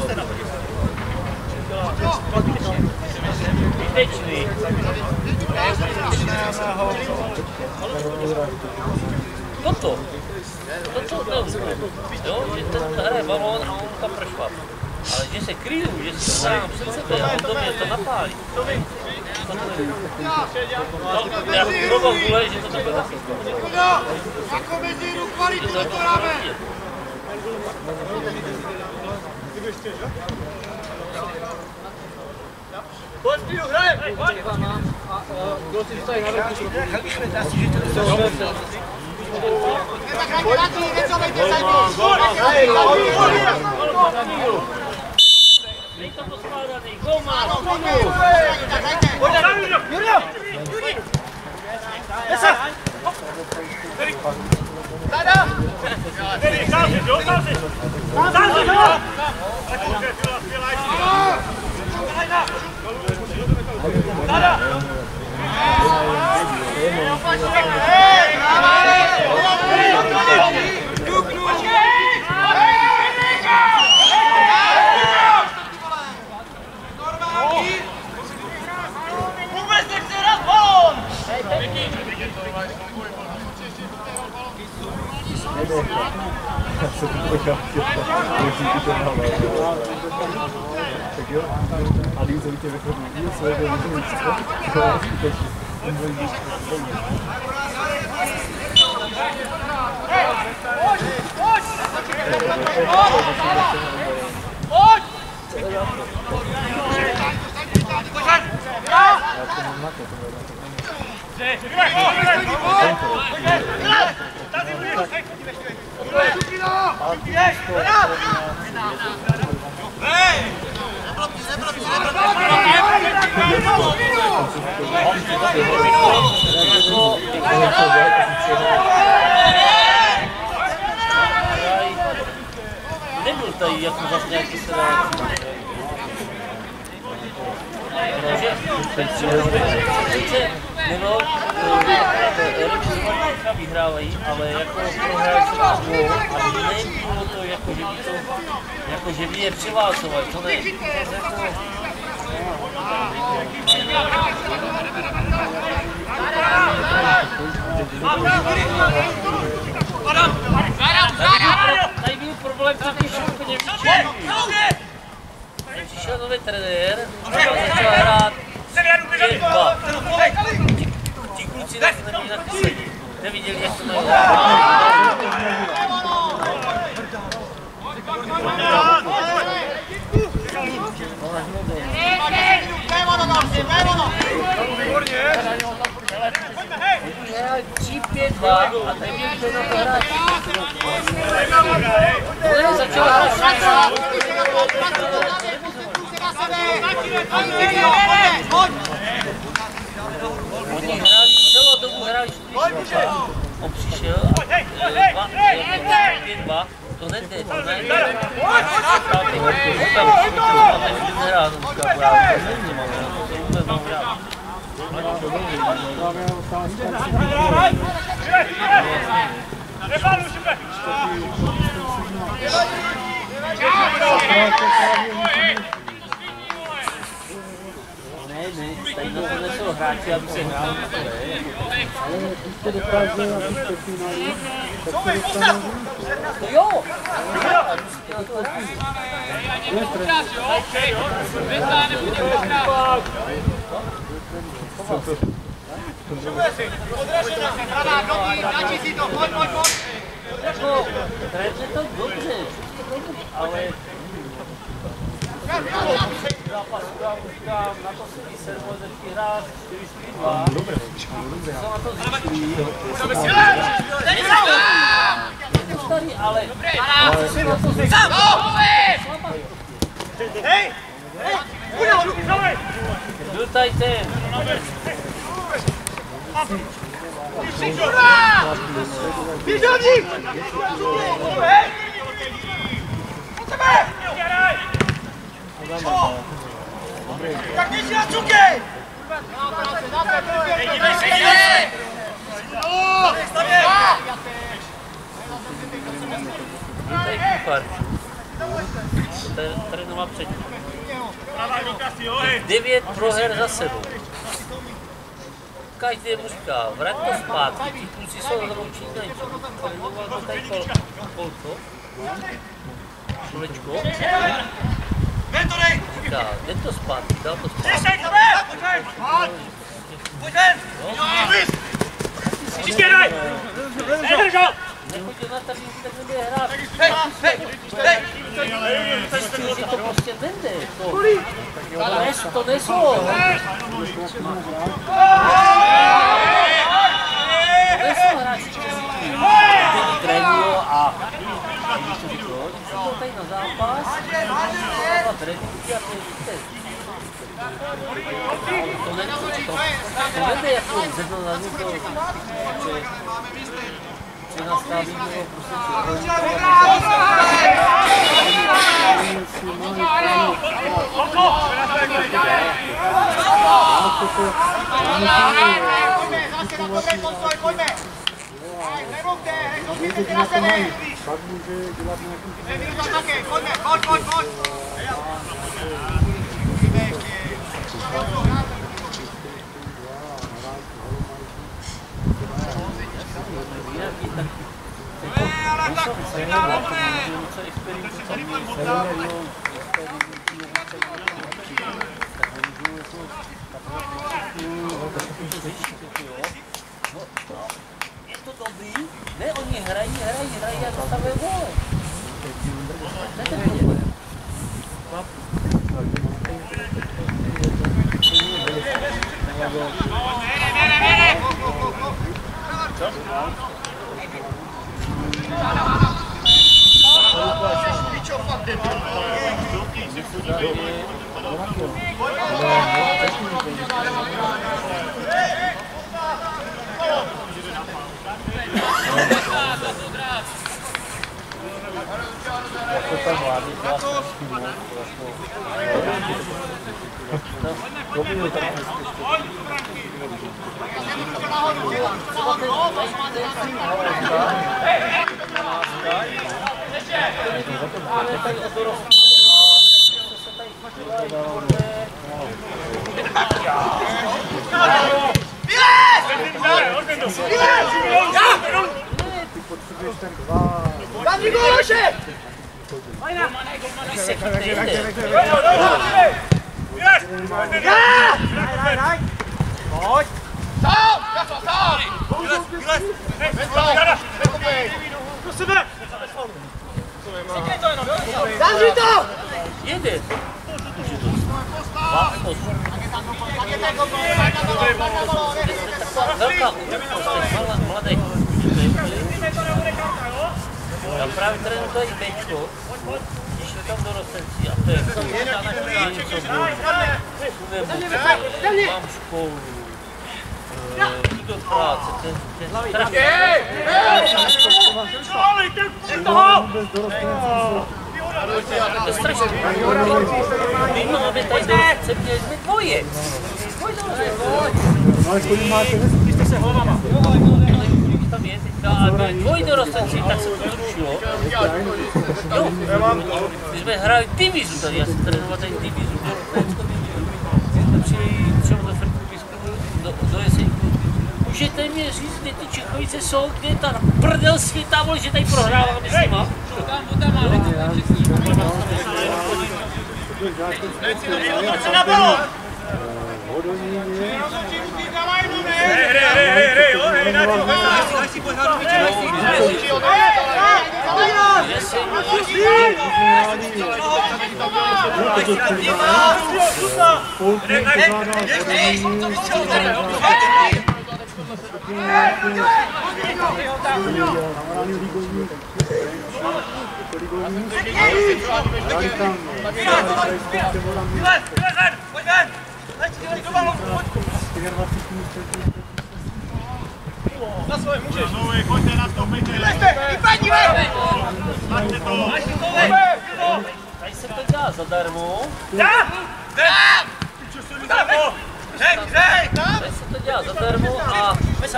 Výtečný. Toto neumím, jo, že ten hraje balón a on tam prošlap. Ale že se kryju, že si to dám před sebe a on do mě to napálí. To nevím. No, já probám vůle, že to nebude taky. Jako mezíru kvalitu to dáme! Pojď, Píru, hraj! Pojď! Kdo si stojí na vrchu? Dej to poskládaný, go má! Pojď, Julio! Nesa! Tada! Sám si, jo? Tada! Vůbec nechce hrát balón! Tak jo, a když se tě vychodí, svoje to můžu Nebyl tady jako vlastně nějaký sedáci. nebo remizovaná vyhrávají, ale jako prohrávají se na gól a nebylo to jako, že by je převálcovali, to ne. Tady byl problém, když úplně přišel nový trenér, začal hrát 5-2. Ti kluci neviděli, jak to mají hrát. Hráli 3-5-2 a neměli to na to hrát. Začal hrát. Oni hráli celou dobu, hráli 4-2. On přišel a 5-2. To nejde, to nejde. Tady na to nesou hráči, aby se hrál na to, ale když to dokáže na to finále, tak se dostane. To jo! Hraje to dobře, ale zápas na to se vyservo začí hrát 4-4-2. Co na to zvyšují? Starý, ale Hej! byl tady ten. Běžovník! Hej! Pod sebe! Tak když na čukej! Dívej se, dívej se! Stavěj! Tady kuchar. Trénoval předtím. 9 proher za sebou. Každému říká, vrať to zpátky, ti kluci jsou rozloučení na něco. Trénoval to tady kolko. Šulečko. Říká, jde to zpátky, dal to zpátky. Pojď ven! Příště daj! Nedržel! Nechodil na tabíku, tak nebude hrát. To prostě nejde. To neslo. Neslo hráči, kteří trénují a když to říkalo, jsou tady na zápas, a tréninky a to je víte. To nejde jako ze dno na dno, že nastaví bylo prostě Je to dobrý? Ne, oni hrají a zastavují gól. To je ten problém. Jede. Velká útočnost těch mladých. Já právě trénuji Bčko, když je tam dorostenci a to je samotná naštání, co mám školu, jdu do práce, to je strašně. Vím, aby tady dorostenci měli jsme dvoje. No ale kolik máte? Vy jste se hlavama. Tam je teďka dvojí dorostenci, tak se to zrušilo. Jo, my jsme hráli divizu tady, já jsem trénoval tady divizu. Třeba do Frýdku do Jeseníku. Můžete mi říct, kde ty Čechovice jsou, kde je ta prdel světa, vole, že tady prohráváme s nima? Co na bolo? Na svoje můžeš. Pojďte, nastoupejte. Vypadni, Máte to. Tady se to dělá zadarmo. Tady se to dělá zadarmo a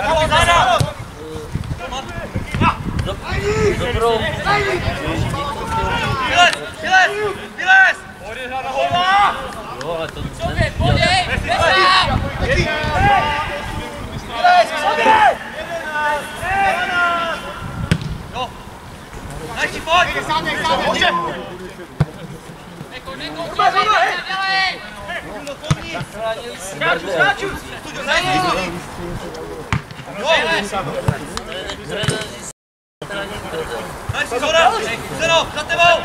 dobrou... Vylez! Jo, ale to... Najdi, pojď! Skáču! Daj si zhora! Zero, za tebou!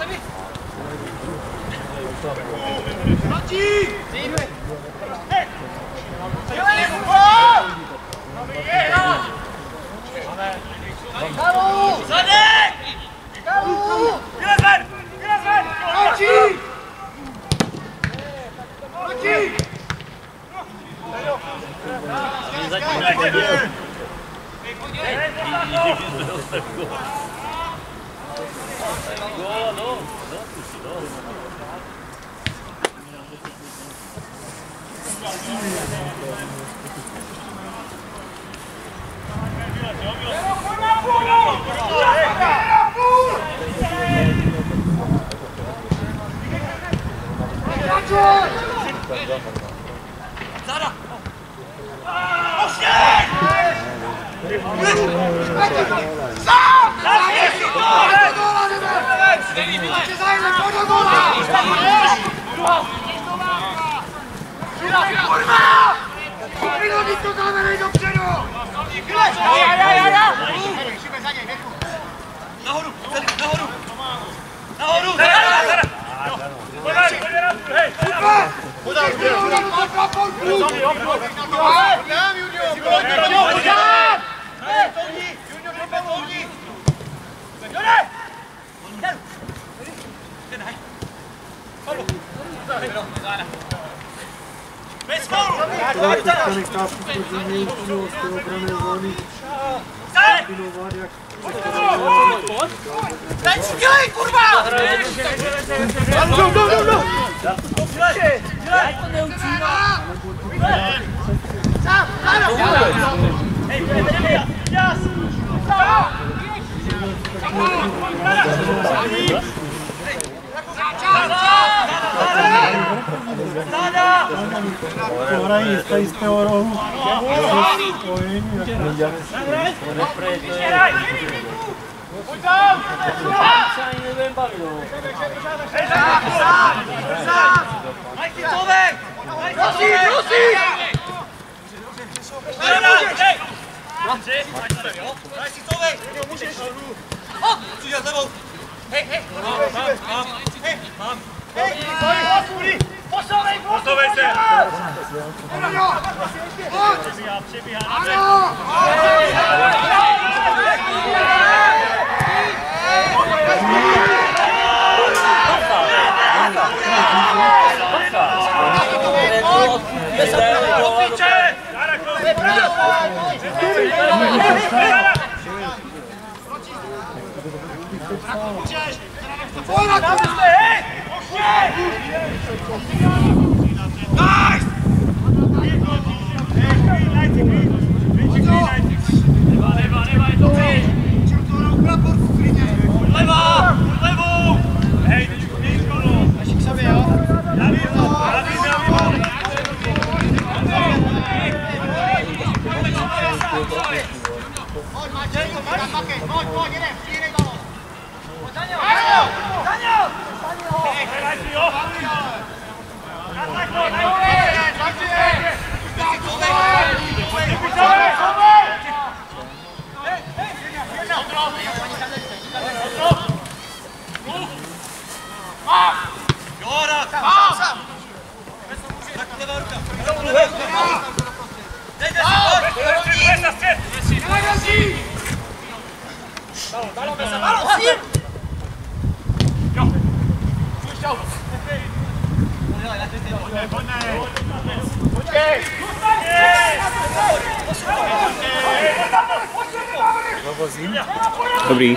Zadek! Vylez ven! Vylez ven! Zada! Nahoru! Nahoru! Nahoru! Nečkej, kurva! Já to neučím. Hrají z tajistého rohu. Posovej se! Dobrý.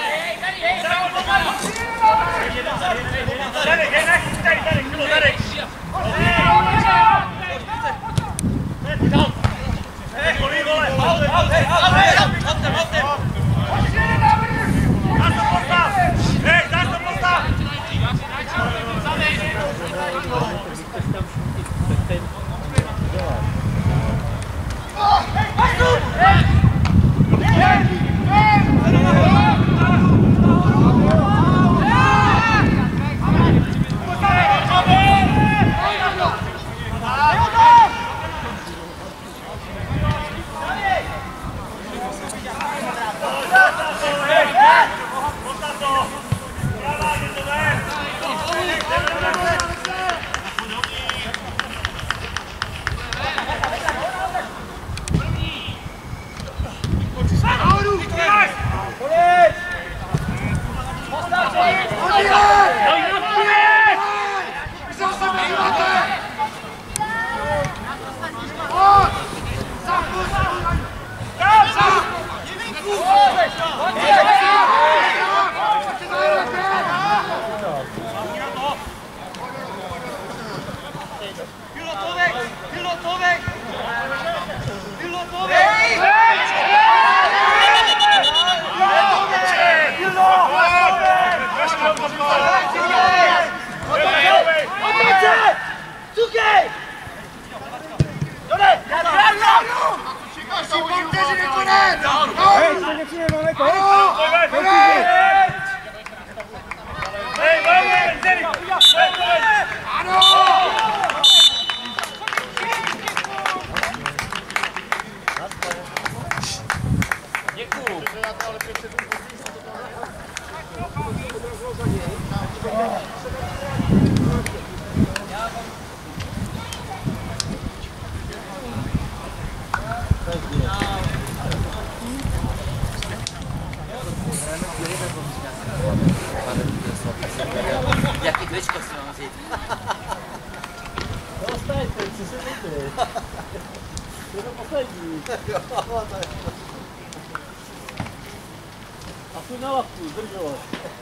A tu na lavku, zdržovat.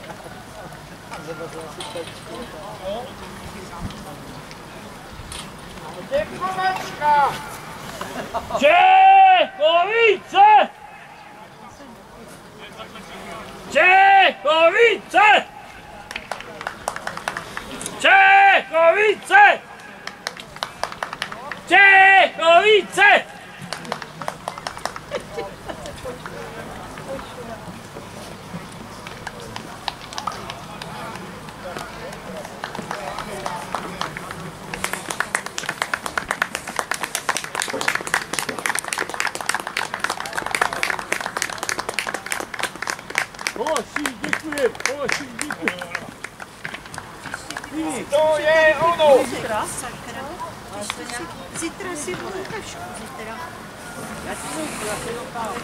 Děkovečka! Čekovice! Čekovice! Čekovice! Čekovice! To je ono! Zítra si budu kašku, zítra. Já ti můžu, já se dopávám.